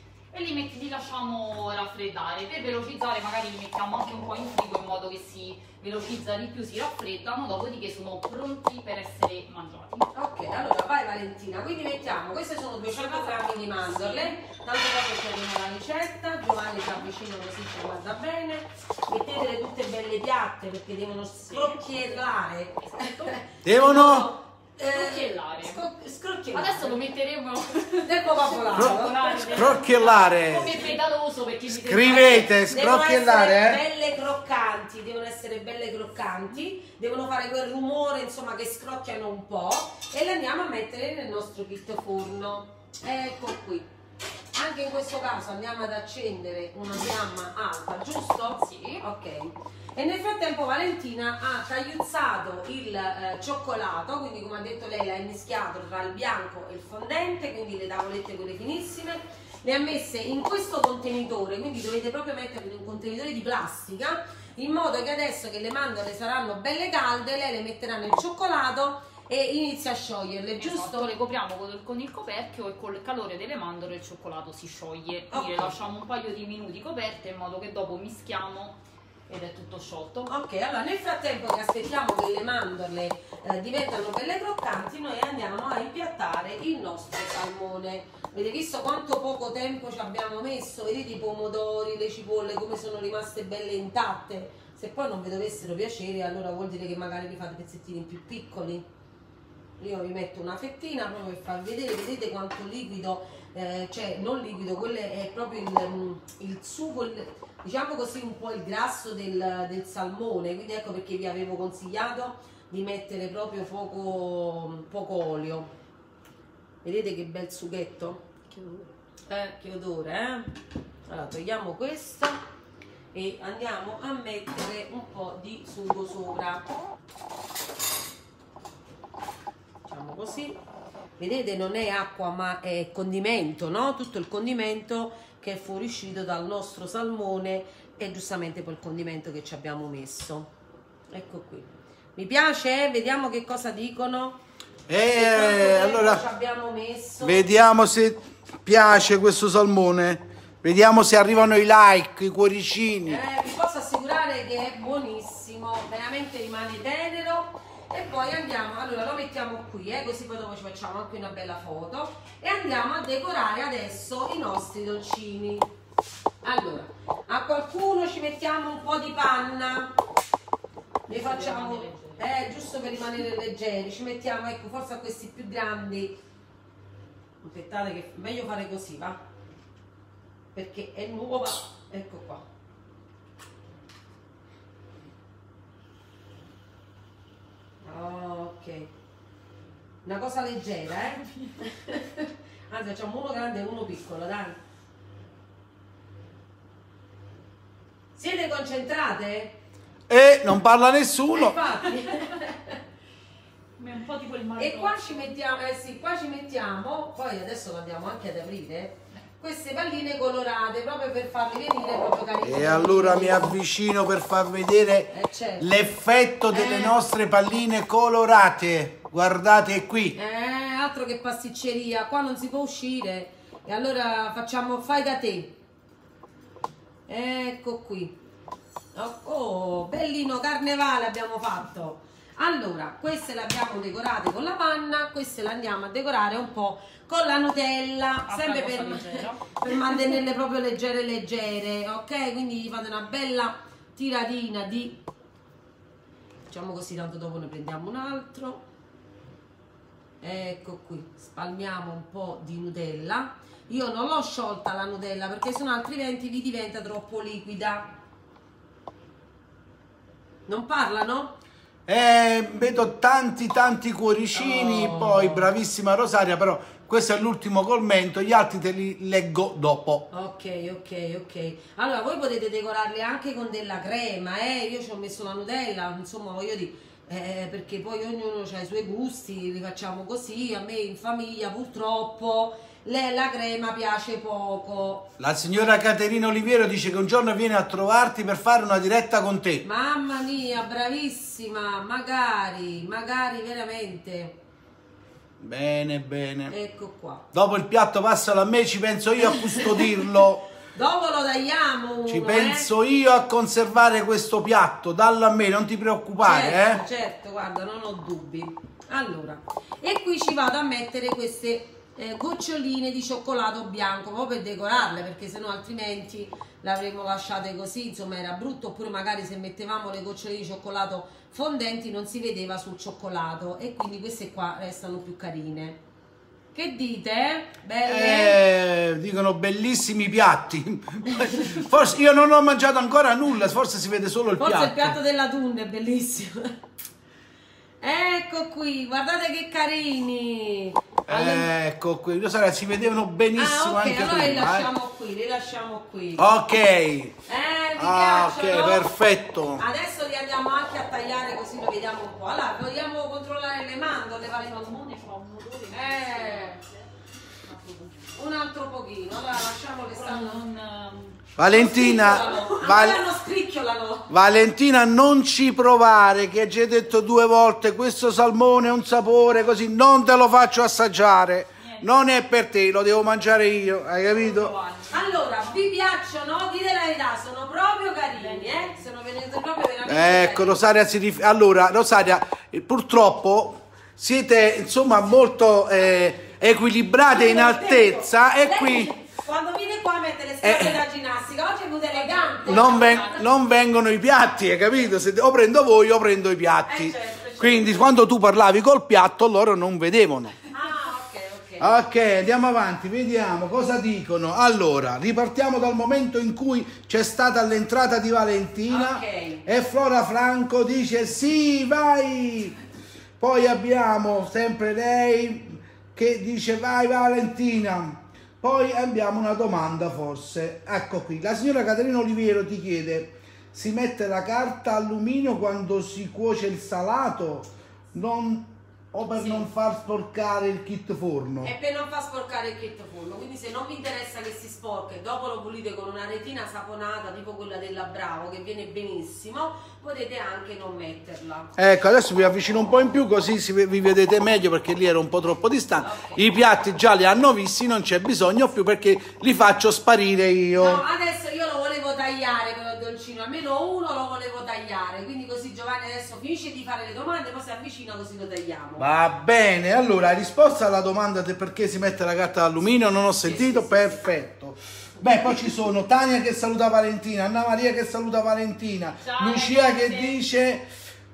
e li, metti, li lasciamo raffreddare. Per velocizzare magari li mettiamo anche un po' in frigo in modo che si velocizza di più, si raffreddano, dopodiché sono pronti per essere mangiati. Ok, allora vai Valentina, quindi mettiamo, queste sono duecento grammi di mandorle, tanto dopo chiariamo la ricetta, Giovanni si avvicina così ci guarda bene, mettetele tutte belle piatte perché devono scrocchiellare. Devono... Scrocchiellare. Scro- scrocchiellare. Adesso lo metteremo Nel vocabolario. Scrocchiellare. come pedaloso, perché mi Scrivete, Devono scrocchiellare, essere eh? belle croccanti, devono essere belle croccanti, devono fare quel rumore insomma che scrocchiano un po' e le andiamo a mettere nel nostro kit forno. Ecco qui. Anche in questo caso andiamo ad accendere una fiamma alta, giusto? Sì. Ok. E nel frattempo Valentina ha tagliuzzato il eh, cioccolato, quindi come ha detto lei l'ha mischiato tra il bianco e il fondente, quindi le tavolette quelle finissime, le ha messe in questo contenitore, quindi dovete proprio metterle in un contenitore di plastica, in modo che adesso che le mandorle saranno belle calde, lei le metterà nel cioccolato e inizia a scioglierle, giusto? Esatto, le copriamo con, con il coperchio e col calore delle mandorle il cioccolato si scioglie. Quindi Ok. le lasciamo un paio di minuti coperte in modo che dopo mischiamo ed è tutto sciolto. Ok, allora nel frattempo che aspettiamo che le mandorle eh, diventano belle croccanti, noi andiamo a impiattare il nostro salmone. Avete visto quanto poco tempo ci abbiamo messo? Vedete i pomodori, le cipolle come sono rimaste belle intatte? Se poi non vi dovessero piacere, allora vuol dire che magari vi fate pezzettini più piccoli. Io vi metto una fettina proprio per farvi vedere, vedete quanto liquido, eh, cioè non liquido, quello è proprio il, il sugo, il, diciamo così un po' il grasso del, del salmone, quindi ecco perché vi avevo consigliato di mettere proprio poco, poco olio. Vedete che bel sughetto? Che odore. Eh, che odore, eh? Allora togliamo questo e andiamo a mettere un po' di sugo sopra. Facciamo così. Vedete, non è acqua ma è condimento, no? Tutto il condimento che è fuoriuscito dal nostro salmone e giustamente poi il condimento che ci abbiamo messo. Ecco qui. Mi piace? Vediamo che cosa dicono. E allora ci abbiamo messo. vediamo se piace questo salmone. Vediamo se arrivano i like, i cuoricini. Eh, vi posso assicurare che è buonissimo, veramente rimane tenero. E poi andiamo, allora lo mettiamo qui, eh, così poi dopo ci facciamo anche una bella foto. E andiamo a decorare adesso i nostri dolcini. Allora, a qualcuno ci mettiamo un po' di panna. Ne facciamo, eh, giusto per rimanere leggeri. Ci mettiamo, ecco, forse a questi più grandi. Aspettate che è meglio fare così, va? Perché è nuova, ecco qua. Ok, una cosa leggera, eh? Anzi, facciamo uno grande e uno piccolo, dai. Siete concentrate? E non parla nessuno. Infatti. Un po' tipo il E qua ci mettiamo, eh sì, qua ci mettiamo, poi adesso lo andiamo anche ad aprire, queste palline colorate proprio per farli venire proprio carini. E allora mi avvicino per far vedere Eh, certo. l'effetto delle Eh. nostre palline colorate. Guardate qui. Eh, altro che pasticceria, qua non si può uscire. E allora facciamo fai da te. Ecco qui. Oh, oh, bellino carnevale abbiamo fatto. Allora, queste le abbiamo decorate con la panna, queste le andiamo a decorare un po' con la Nutella, Altra sempre cosa per, leggera. per mantenerle proprio leggere leggere, ok? Quindi gli fate una bella tiratina di, facciamo così, tanto dopo ne prendiamo un altro. Ecco qui, spalmiamo un po' di Nutella. Io non l'ho sciolta la Nutella perché sennò altrimenti vi diventa troppo liquida. Non parlano? Eh, vedo tanti tanti cuoricini. Oh. Poi bravissima Rosaria, però questo è l'ultimo commento, gli altri te li leggo dopo. Ok, ok, ok. Allora voi potete decorarle anche con della crema, eh? Io ci ho messo la Nutella, insomma voglio dire, eh, perché poi ognuno ha i suoi gusti, li facciamo così. A me in famiglia purtroppo le, la crema piace poco. La signora Caterina Oliviero dice che un giorno viene a trovarti per fare una diretta con te. Mamma mia, bravissima, magari, magari veramente. Bene, bene. Ecco qua. Dopo il piatto passalo a me, ci penso io a custodirlo. Dopo lo tagliamo uno, Ci penso eh? io a conservare questo piatto, dallo a me, non ti preoccupare, certo, eh. certo, guarda, non ho dubbi. Allora, e qui ci vado a mettere queste eh, goccioline di cioccolato bianco, proprio per decorarle, perché sennò altrimenti le avremmo lasciate così, insomma era brutto, oppure magari se mettevamo le goccioline di cioccolato fondenti non si vedeva sul cioccolato, e quindi queste qua restano più carine. Che dite? Belle? Eh, dicono bellissimi piatti. Forse io non ho mangiato ancora nulla, forse si vede solo il Forse piatto. il piatto della tunna è bellissimo. Ecco qui, guardate che carini. Allora... Ecco qui, lo sai, si vedevano benissimo ah, ok, anche allora prima. li lasciamo eh. qui, li lasciamo qui. Ok. Eh, vi Ah, piacciono? ok, perfetto. Adesso li andiamo anche a tagliare così lo vediamo un po'. Allora, vogliamo controllare le mandorle, Valentina? Eh, un altro pochino, allora lasciamo che stanno. Non... Valentina, Val- non scricchiolano. Valentina, non ci provare, che ci hai detto due volte questo salmone è un sapore così, non te lo faccio assaggiare. Non è per te, lo devo mangiare io, hai capito? Allora, vi piacciono? Dite la verità, sono proprio carini, eh? Sono venuti proprio veramente Ecco, Rosaria si rif- allora, Rosaria, eh, purtroppo siete insomma molto eh, equilibrate in altezza e Lei, qui quando viene qua mette le scarpe Eh. da ginnastica, oggi è venuta elegante. non, ven- non vengono i piatti, hai capito? Se o prendo voi o prendo i piatti. Eh, certo, certo. Quindi quando tu parlavi col piatto loro non vedevano. Ah, ok, ok. Ok, andiamo avanti, vediamo cosa dicono. Allora, ripartiamo dal momento in cui c'è stata l'entrata di Valentina Ok. e Flora Franco dice sì, vai. Poi abbiamo sempre lei che dice vai Valentina. Poi abbiamo una domanda forse. Ecco qui, la signora Caterina Oliviero ti chiede: si mette la carta alluminio quando si cuoce il salato? Non... o per Sì. non far sporcare il kit forno? E per non far sporcare il chitto forno, quindi se non vi interessa che si sporca e dopo lo pulite con una retina saponata tipo quella della Bravo che viene benissimo, potete anche non metterla. Ecco, adesso vi avvicino un po' in più così si- vi vedete meglio, perché lì ero un po' troppo distante. Ok. I piatti già li hanno visti, non c'è bisogno più perché li faccio sparire io. No, adesso io lo volevo tagliare però il dolcino, almeno uno lo volevo tagliare, quindi così Giovanni adesso finisce di fare le domande, poi si avvicina così lo tagliamo. Va bene, allora risposta alla domanda del perché si mette la carta d'alluminio, non ho sentito, sì, sì, perfetto. Beh, poi ci sono Tania che saluta Valentina, Anna Maria che saluta Valentina, Ciao, Lucia che ragazzi. dice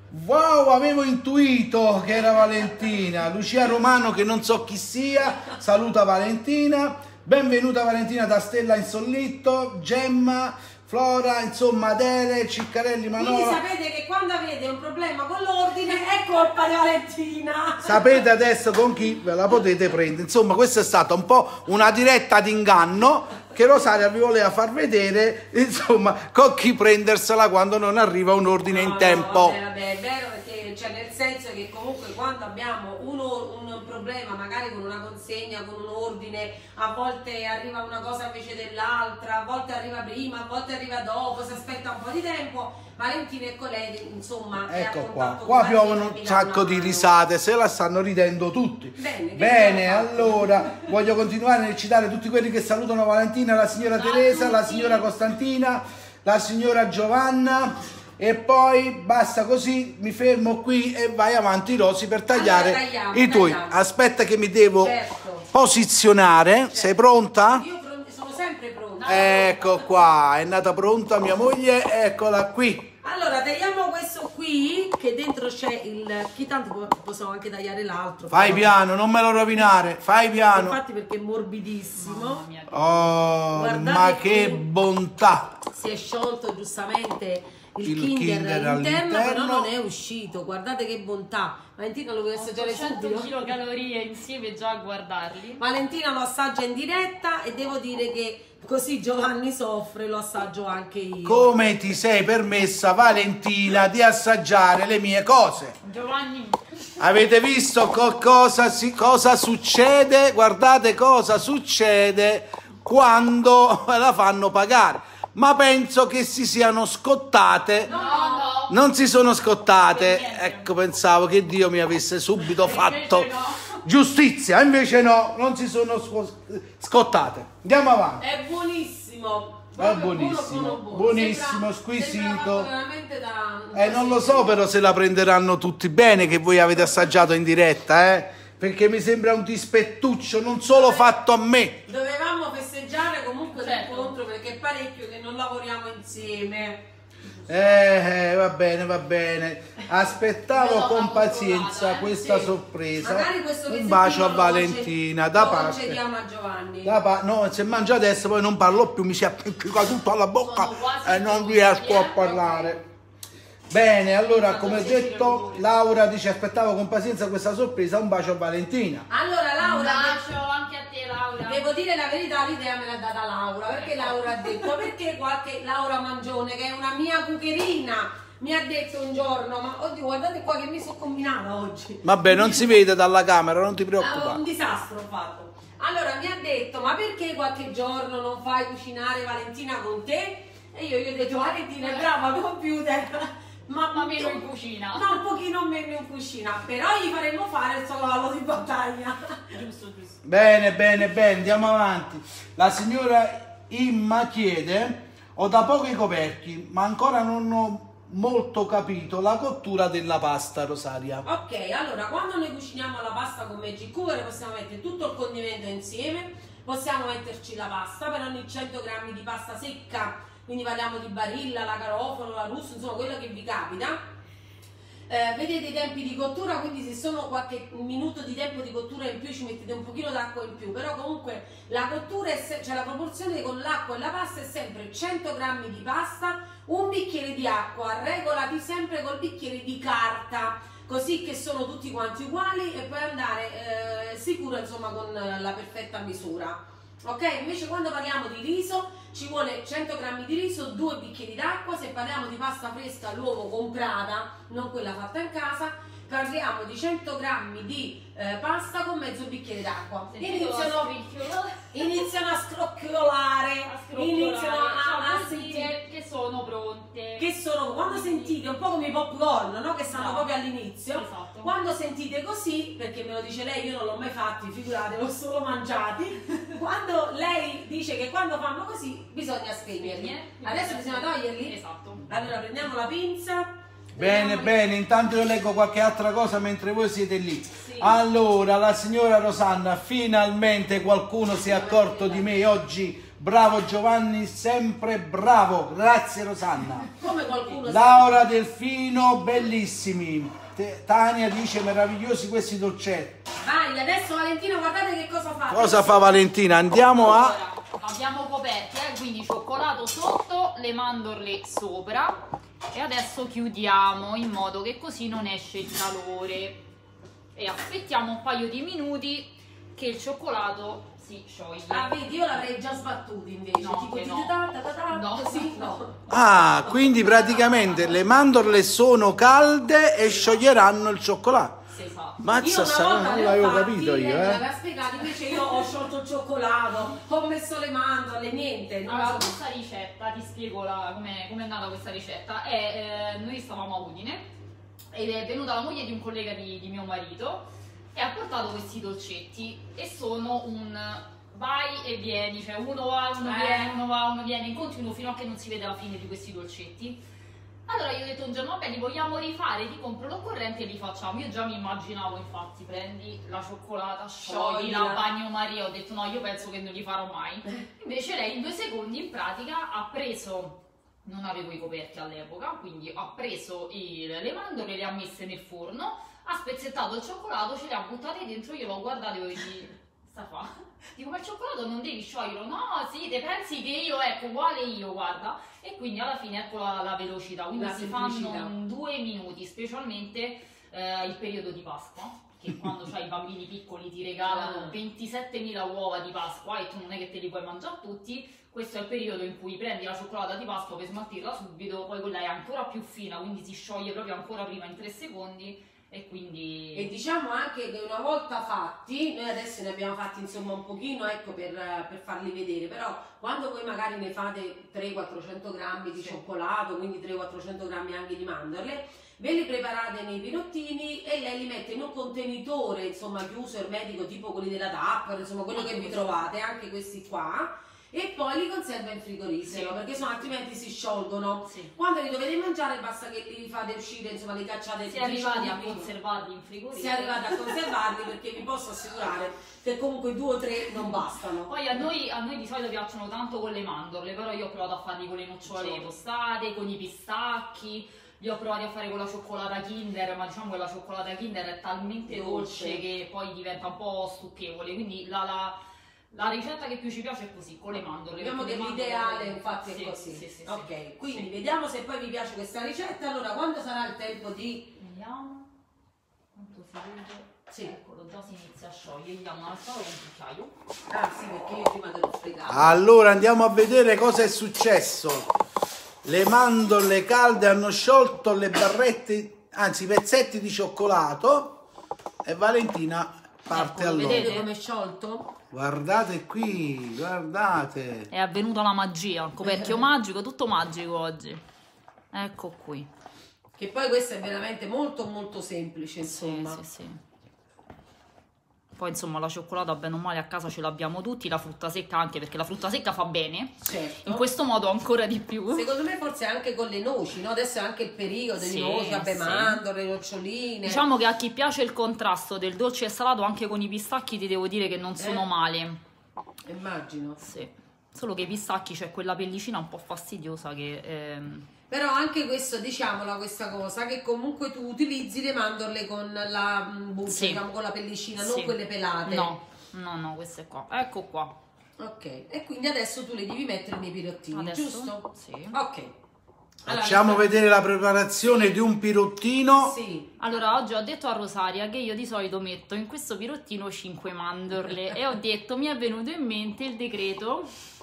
wow, avevo intuito che era Valentina, Lucia Romano che non so chi sia, saluta Valentina, benvenuta Valentina da Stella in Sollitto, Gemma, Flora, insomma Adele, Ciccarelli, Quindi Manola. sapete che quando avete un problema con l'ordine è colpa di Valentina. Sapete adesso con chi ve la potete prendere. Insomma, questa è stata un po' una diretta d'inganno che Rosaria vi voleva far vedere, insomma, con chi prendersela quando non arriva un ordine No, in no, tempo. vabbè, vabbè, è vero, perché cioè, nel senso che comunque quando abbiamo uno, un problema magari con una consegna, con un ordine, a volte arriva una cosa invece dell'altra, a volte arriva prima, a volte arriva dopo, si aspetta un po' di tempo. Valentina e colleghi, insomma, è a Ecco qua, contatto qua con piovono Valentina, un vi dà sacco una di mano. risate, se la stanno ridendo tutti. Bene, che Bene, abbiamo fatto? allora voglio continuare nel citare tutti quelli che salutano Valentina, la signora Ciao a Teresa, la tutti. signora Costantina, la signora Giovanna e poi basta così, mi fermo qui e vai avanti Rosy per tagliare Allora, tagliamo, i tuoi. tagliamo. Aspetta che mi devo Certo. posizionare, sei pronta? Io pro- sono sempre pronta. Ecco qua, è nata pronta mia moglie, eccola qui. Allora, tagliamo questo qui, che dentro c'è il... Chi tanto po- possiamo anche tagliare l'altro. Fai però- piano, non me lo rovinare, fai piano. Infatti perché è morbidissimo. Mamma mia. Oh, Guardate ma qui. che bontà! Si è sciolto giustamente il, Il Kinder, Kinder all'interno, però all'interno. non è uscito. Guardate che bontà. Valentina lo vuoi assaggiare ottocento subito? chilocalorie insieme già a guardarli. Valentina lo assaggia in diretta e devo dire che così Giovanni soffre, lo assaggio anche io. Come ti sei permessa, Valentina, di assaggiare le mie cose? Giovanni, Avete visto co- cosa, si- cosa succede? Guardate cosa succede quando la fanno pagare. Ma penso che si siano scottate. no, no. Non si sono scottate. Per niente. Ecco, pensavo che Dio mi avesse subito Invece fatto no. giustizia. Invece no, non si sono sco- scottate. Andiamo avanti. È buonissimo. È Proprio buonissimo, buono, buono, buono. buonissimo, Sembra- squisito. sembra fatto veramente da... Eh, non lo so però se la prenderanno tutti bene che voi avete assaggiato in diretta, eh? Perché mi sembra un dispettuccio, non solo fatto a me. Dovevamo festeggiare comunque Certo. l'incontro perché è parecchio che non lavoriamo insieme. Eh, va bene, va bene. Aspettavo Bella con coccolata, pazienza eh? questa Sì. sorpresa. Magari questo Un pezzettino bacio a lo Valentina conce- da lo parte. concediamo a Giovanni. Da pa- no, se mangia adesso poi non parlo più, mi si appiccica tutto alla bocca Sono quasi e non tutti, riesco a eh? parlare. Bene, allora Sono come ho tutti i detto, giratori. Laura dice aspettavo con pazienza questa sorpresa, un bacio a Valentina. Allora Un Laura, bacio anche a te, Laura. devo dire la verità, l'idea me l'ha data Laura, perché Laura ha detto, perché qualche Laura Mangione, che è una mia cucherina, mi ha detto un giorno, ma oddio guardate qua che mi sono combinata oggi. Vabbè, non si vede dalla camera, non ti Ah, un preoccupare. disastro ho fatto. Allora mi ha detto, ma perché qualche giorno non fai cucinare Valentina con te? E io gli ho detto, Valentina è brava al computer, ma, Ma meno in cucina. ma un pochino meno in cucina, però gli faremo fare il suo cavallo di battaglia. Giusto, giusto. Bene, bene, bene, andiamo avanti. La signora Imma chiede, ho da poco i coperchi, ma ancora non ho molto capito la cottura della pasta, Rosaria. Ok, allora quando noi cuciniamo la pasta con Magic Cooker possiamo mettere tutto il condimento insieme, possiamo metterci la pasta per ogni cento grammi di pasta secca, quindi parliamo di Barilla, la Garofalo, la Russo, insomma quello che vi capita. Eh, vedete i tempi di cottura, quindi se sono qualche minuto di tempo di cottura in più ci mettete un pochino d'acqua in più, però comunque la cottura, è se- cioè la proporzione con l'acqua e la pasta è sempre cento grammi di pasta, un bicchiere di acqua, regolati sempre col bicchiere di carta, così che sono tutti quanti uguali e puoi andare eh, sicuro insomma con eh, la perfetta misura. Ok, invece quando parliamo di riso ci vuole cento grammi di riso, due bicchieri d'acqua. Se parliamo di pasta fresca, l'uovo comprata, non quella fatta in casa, parliamo di cento grammi di eh, pasta con mezzo bicchiere d'acqua. Iniziano, iniziano a scrocchiolare, iniziano a, a sentire che sono pronte. che sono, quando sentite un po' come i popcorn, no? Che stanno No. proprio all'inizio, Esatto. quando sentite così, perché me lo dice lei, io non l'ho mai fatti, figurate, l'ho solo mangiati, quando lei dice che quando fanno così bisogna spegnerli. Spegne, Adesso bisogna toglierli? Esatto. Allora prendiamo la pinza. Bene, vediamo- bene, intanto io leggo qualche altra cosa mentre voi siete lì. Sì. Allora, la signora Rosanna, finalmente qualcuno si è accorto di me oggi. Bravo Giovanni, sempre bravo. Grazie Rosanna. Come qualcuno Laura Delfino, bellissimi. Te- Tania dice meravigliosi questi dolcetti. Vai, adesso Valentina guardate che cosa fa. Cosa fa Valentina? Andiamo a... Allora, abbiamo coperti, eh, quindi cioccolato sotto, le mandorle sopra e adesso chiudiamo in modo che così non esce il calore e aspettiamo un paio di minuti che il cioccolato si scioglie. Ah, vedi, io l'avrei già sbattuto invece. No, tipo che ti- no. ta- ta- ta- ta- No. così no. Ah, quindi praticamente le mandorle sono calde e scioglieranno il cioccolato. Sì, esatto. Mazza, Io una sarà- volta non le ho l'avevo fatti, capito lei io, me eh. l'aveva spiegato, invece io ho sciolto il cioccolato, ho messo le mandorle, niente. non Allora, so. questa ricetta, ti spiego la- com'è com'è nata questa ricetta. È, eh, noi stavamo a Udine ed è venuta la moglie di un collega di, di mio marito e ha portato questi dolcetti e sono un vai e vieni, cioè uno va, uno Eh. viene, uno va, uno viene in continuo fino a che non si vede la fine di questi dolcetti. Allora io ho detto un giorno, vabbè, li vogliamo rifare, ti compro l'occorrente e li facciamo. Io già mi immaginavo, infatti, prendi la cioccolata, sciogli la Scioglila. bagnomaria, ho detto no, io penso che non li farò mai. Invece lei in due secondi in pratica ha preso, non avevo i coperti all'epoca, quindi ha preso il- le mandorle, le ha messe nel forno, ha spezzettato il cioccolato, ce le ha buttate dentro, io l'ho guardato e ho detto, sta fa? Dico, ma il cioccolato non devi scioglierlo? No, sì, te pensi che io, ecco, uguale io, guarda. E quindi alla fine ecco la, la velocità, quindi La si semplicità. fanno in due minuti, specialmente eh, il periodo di Pasqua. che quando c'hai i bambini piccoli ti regalano Ah. ventisettemila uova di Pasqua e tu non è che te li puoi mangiare tutti, questo è il periodo in cui prendi la cioccolata di Pasqua per smaltirla subito, poi quella è ancora più fina, quindi si scioglie proprio ancora prima in tre secondi e quindi... E diciamo anche che una volta fatti, noi adesso ne abbiamo fatti insomma un pochino, ecco, per, per farli vedere, però quando voi magari ne fate trecento quattrocento grammi di Sì. cioccolato, quindi trecento quattrocento grammi anche di mandorle, ve li preparate nei pirottini e lei li mette in un contenitore, insomma, chiuso, ermetico, tipo quelli della Tupperware, insomma, quello che vi trovate, anche questi qua, e poi li conserva in frigorifero, Sì. perché sennò altrimenti si sciolgono. Sì. Quando li dovete mangiare basta che li fate uscire, insomma, li cacciate. Si è arrivati a prima. conservarli in frigorifero. Si è arrivati a conservarli perché vi posso assicurare che comunque due o tre non bastano. Poi a noi, a noi di solito piacciono tanto con le mandorle, però io ho provato a farli con le nocciole Sì. tostate, con i pistacchi, li ho provati a fare con la cioccolata Kinder, ma diciamo che la cioccolata Kinder è talmente dolce, Dolce. che poi diventa un po' stucchevole, quindi la, la, la ricetta che più ci piace è così, con le mandorle. Vediamo perché che le mandorle- l'ideale infatti Sì, è così. sì, sì, sì. Ok, quindi Sì. vediamo se poi vi piace questa ricetta. Allora, quando sarà il tempo di... Vediamo quanto si vede. Sì. Eccolo, già si inizia a sciogliere, gli diamo una storia con un cucchiaio. Ah sì, perché io prima te l'ho spiegato. Allora andiamo a vedere cosa è successo. Le mandorle calde hanno sciolto le barrette, anzi i pezzetti di cioccolato, e Valentina parte Ecco, allora. vedete? Vedete come è sciolto? Guardate qui, guardate. È avvenuta la magia, un coperchio magico, tutto magico oggi. Ecco qui. Che poi questo è veramente molto molto semplice, Sì, insomma. sì, sì. Poi insomma la cioccolata bene o male a casa ce l'abbiamo tutti, la frutta secca anche, perché la frutta secca fa bene. Certo. In questo modo ancora di più. Secondo me forse anche con le noci, no? Adesso è anche il periodo Sì, di noci, vabbè, sì. mandorle, noccioline. Diciamo che a chi piace il contrasto del dolce e salato anche con i pistacchi ti devo dire che non sono Eh. male. Immagino. Sì. Solo che i pistacchi c'è quella pellicina un po' fastidiosa che... ehm, Però anche questo, diciamola questa cosa, che comunque tu utilizzi le mandorle con la mm, buccia, Sì. diciamo con la pellicina, sì. non quelle pelate. No, no, no, queste qua. Ecco qua. Ok, e quindi adesso tu le devi mettere nei pirottini, Adesso? giusto? Sì. Ok. Allora, Facciamo questa- vedere la preparazione di un pirottino. Sì. Allora, oggi ho detto a Rosaria che io di solito metto in questo pirottino cinque mandorle e ho detto, mi è venuto in mente il decreto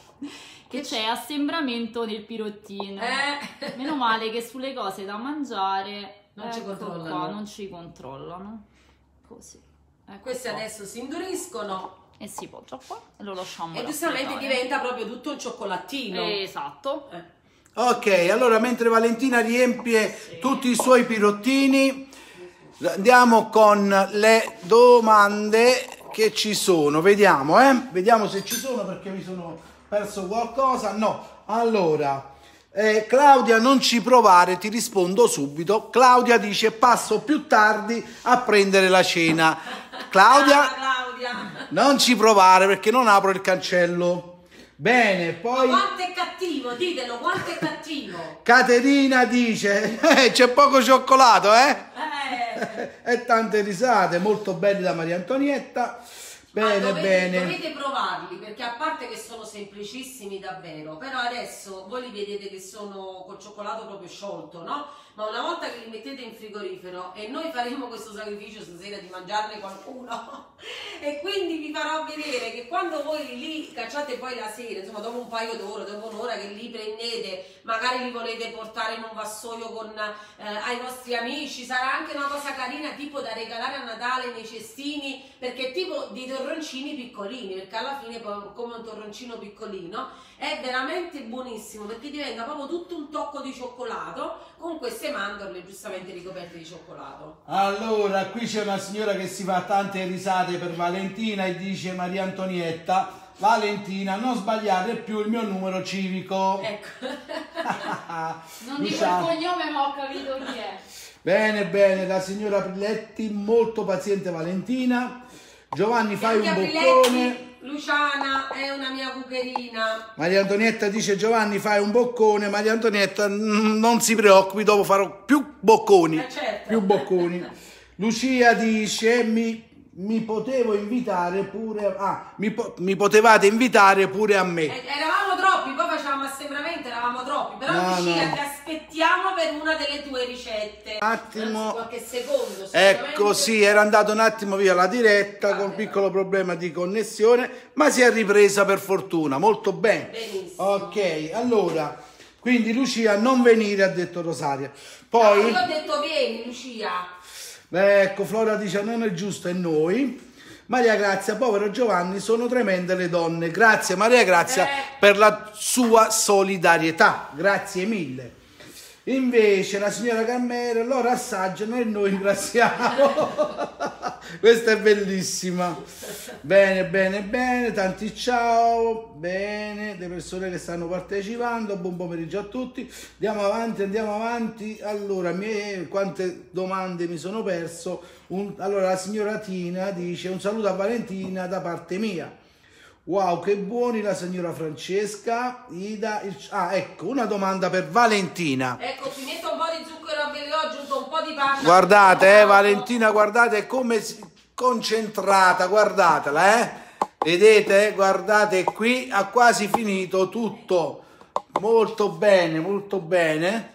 che c'è assembramento nel pirottino. Eh. Meno male che sulle cose da mangiare Non ci ecco controllano. qua, non ci controllano. Così. Ecco Queste qua. adesso si induriscono E si poggia qua e lo lasciamo e giustamente raffreddare. diventa proprio tutto un cioccolatino. Esatto. Eh. Ok, allora mentre Valentina riempie Sì. tutti i suoi pirottini, andiamo con le domande che ci sono. Vediamo, eh? Vediamo se ci sono, perché mi sono perso qualcosa. No, allora, eh, Claudia, non ci provare, ti rispondo subito. Claudia dice passo più tardi a prendere la cena. Claudia, Ah, Claudia. non ci provare perché non apro il cancello. Bene, poi... Ma quanto è cattivo, ditelo, quanto è cattivo. Caterina dice, eh, c'è poco cioccolato, eh? Eh. E tante risate, molto belli da Maria Antonietta. Bene, Ma dovete, bene. dovete provarli, perché a parte che sono semplicissimi davvero, però adesso voi li vedete che sono col cioccolato proprio sciolto, no? Ma una volta che li mettete in frigorifero, e noi faremo questo sacrificio stasera di mangiarne qualcuno, e quindi vi farò vedere che quando voi li cacciate poi la sera, insomma dopo un paio d'ore, dopo un'ora che li prendete, magari li volete portare in un vassoio con, eh, ai vostri amici, sarà anche una cosa carina tipo da regalare a Natale nei cestini, perché è tipo di torroncini piccolini, perché alla fine poi come un torroncino piccolino è veramente buonissimo, perché diventa proprio tutto un tocco di cioccolato con queste mandorle giustamente ricoperte di cioccolato. Allora, qui c'è una signora che si fa tante risate per Valentina e dice Maria Antonietta, Valentina, non sbagliare più il mio numero civico. Ecco. Non dico il Diciamo. cognome ma ho capito chi è. Bene, bene, la signora Apriletti, molto paziente Valentina. Giovanni, fai un Anche boccone. Apriletti, Luciana è una mia cucherina. Maria Antonietta dice Giovanni fai un boccone. Maria Antonietta mm, non si preoccupi, dopo farò più bocconi. Eh, certo. Più bocconi. Lucia dice mi, mi potevo invitare pure ah, mi, po- mi potevate invitare pure a me. Eh, eravamo troppi, poi facevamo assembramento, eravamo troppi, però No, Lucia, no. ti aspettiamo per una delle tue ricette. Un attimo. Anzi, qualche secondo. Ecco, sicuramente. sì, era andato un attimo via la diretta Vabbè, con un piccolo problema di connessione, ma si è ripresa per fortuna, molto bene. Benissimo. Ok, allora, quindi Lucia non venire, ha detto Rosaria. No, Poi, io ho detto vieni Lucia. ecco, Flora dice non è giusto, è noi. Maria Grazia, povero Giovanni, sono tremende le donne. Grazie Maria Grazia Eh. per la sua solidarietà, grazie mille. Invece la signora Carmela loro assaggiano e noi ringraziamo. Questa è bellissima. Bene, bene, bene, tanti ciao. Bene, le persone che stanno partecipando, buon pomeriggio a tutti. Andiamo avanti, andiamo avanti. Allora, mie, quante domande mi sono perso. Un, allora la signora Tina dice un saluto a Valentina da parte mia. Wow, che buoni la signora Francesca. Ida, il, ah, ecco, una domanda per Valentina. Ecco, ti metto un po' di zucchero a velo, ho aggiunto un po' di panna. Guardate, eh, Valentina, guardate come si, concentrata, guardatela, eh. Vedete, guardate, qui ha quasi finito tutto. Molto bene, molto bene.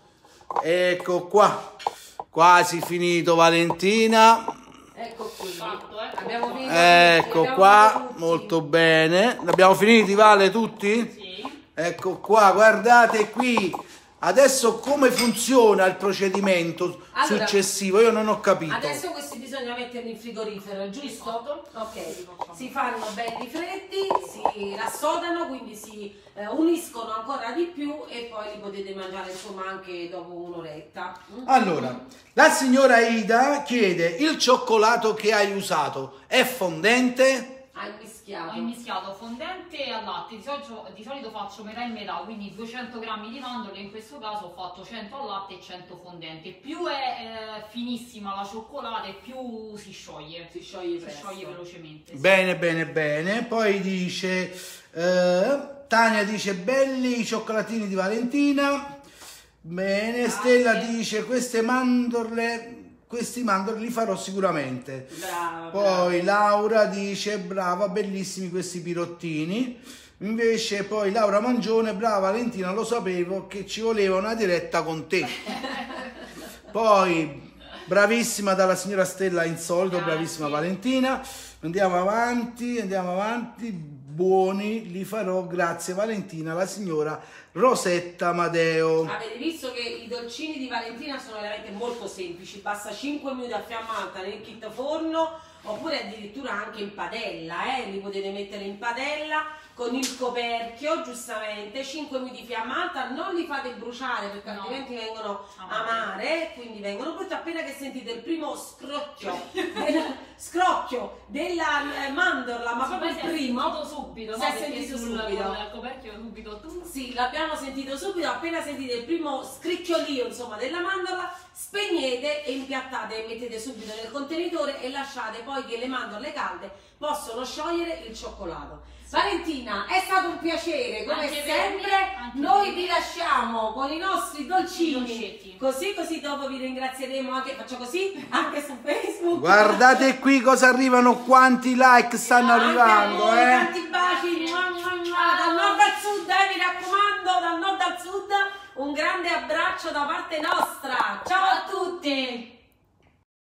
Ecco qua, quasi finito Valentina. Ecco qui. Fatto, eh. Abbiamo finito. Ecco abbiamo qua, finito tutti. molto bene. Abbiamo finiti, Vale, tutti? Sì. Ecco qua, guardate qui. Adesso come funziona il procedimento Allora, successivo? Io non ho capito. Adesso questi bisogna metterli in frigorifero, giusto? Esatto. Ok, si fanno belli freddi, si rassodano, quindi si eh, uniscono ancora di più e poi li potete mangiare insomma anche dopo un'oretta. Mm? Allora, la signora Ida chiede, il cioccolato che hai usato è fondente? Hai mischiato. Ho immischiato fondente al latte, di solito, di solito faccio metà e metà, quindi duecento grammi di mandorle, in questo caso ho fatto cento al latte e cento fondente. Più è eh, finissima la cioccolata e più si scioglie, Si scioglie si presto. scioglie velocemente. sì. Bene, bene, bene. Poi dice, eh, Tania dice, belli i cioccolatini di Valentina. Bene, Grazie. Stella dice, queste mandorle... Questi mandorli li farò sicuramente. Brava. Poi Laura dice brava, bellissimi questi pirottini. Invece poi Laura Mangione, brava Valentina, lo sapevo che ci voleva una diretta con te. Poi bravissima dalla signora Stella Insolito, Grazie. bravissima Valentina. Andiamo avanti, andiamo avanti. Buoni li farò, grazie Valentina, la signora Rosetta Amadeo. Avete visto che i dolcini di Valentina sono veramente molto semplici, basta cinque minuti a fiamma alta nel kit forno oppure addirittura anche in padella, eh? Li potete mettere in padella con il coperchio, giustamente, cinque minuti di fiamma alta, non li fate bruciare perché No. altrimenti vengono Amare. amare, quindi vengono brutte appena che sentite il primo scrocchio, del, scrocchio della eh, mandorla, ma Sì, proprio poi il si è primo. sentito subito, Si no? è Perché sentito sul- subito. con il coperchio subito tu. Sì, l'abbiamo sentito subito, appena sentite il primo scricchiolio insomma della mandorla, spegnete e impiattate e mettete subito nel contenitore e lasciate poi che le mandorle calde possono sciogliere il cioccolato. Valentina, è stato un piacere, come Anche per sempre. me, anche Noi per me. vi lasciamo con i nostri dolcini, Dolcetti. così così dopo vi ringrazieremo anche, faccio così, anche su Facebook. Guardate qui cosa arrivano, quanti like stanno Anche a arrivando, voi, eh. tanti baci, mua, mua, mua, dal nord al sud, eh, mi raccomando, dal nord al sud, un grande abbraccio da parte nostra. Ciao a tutti!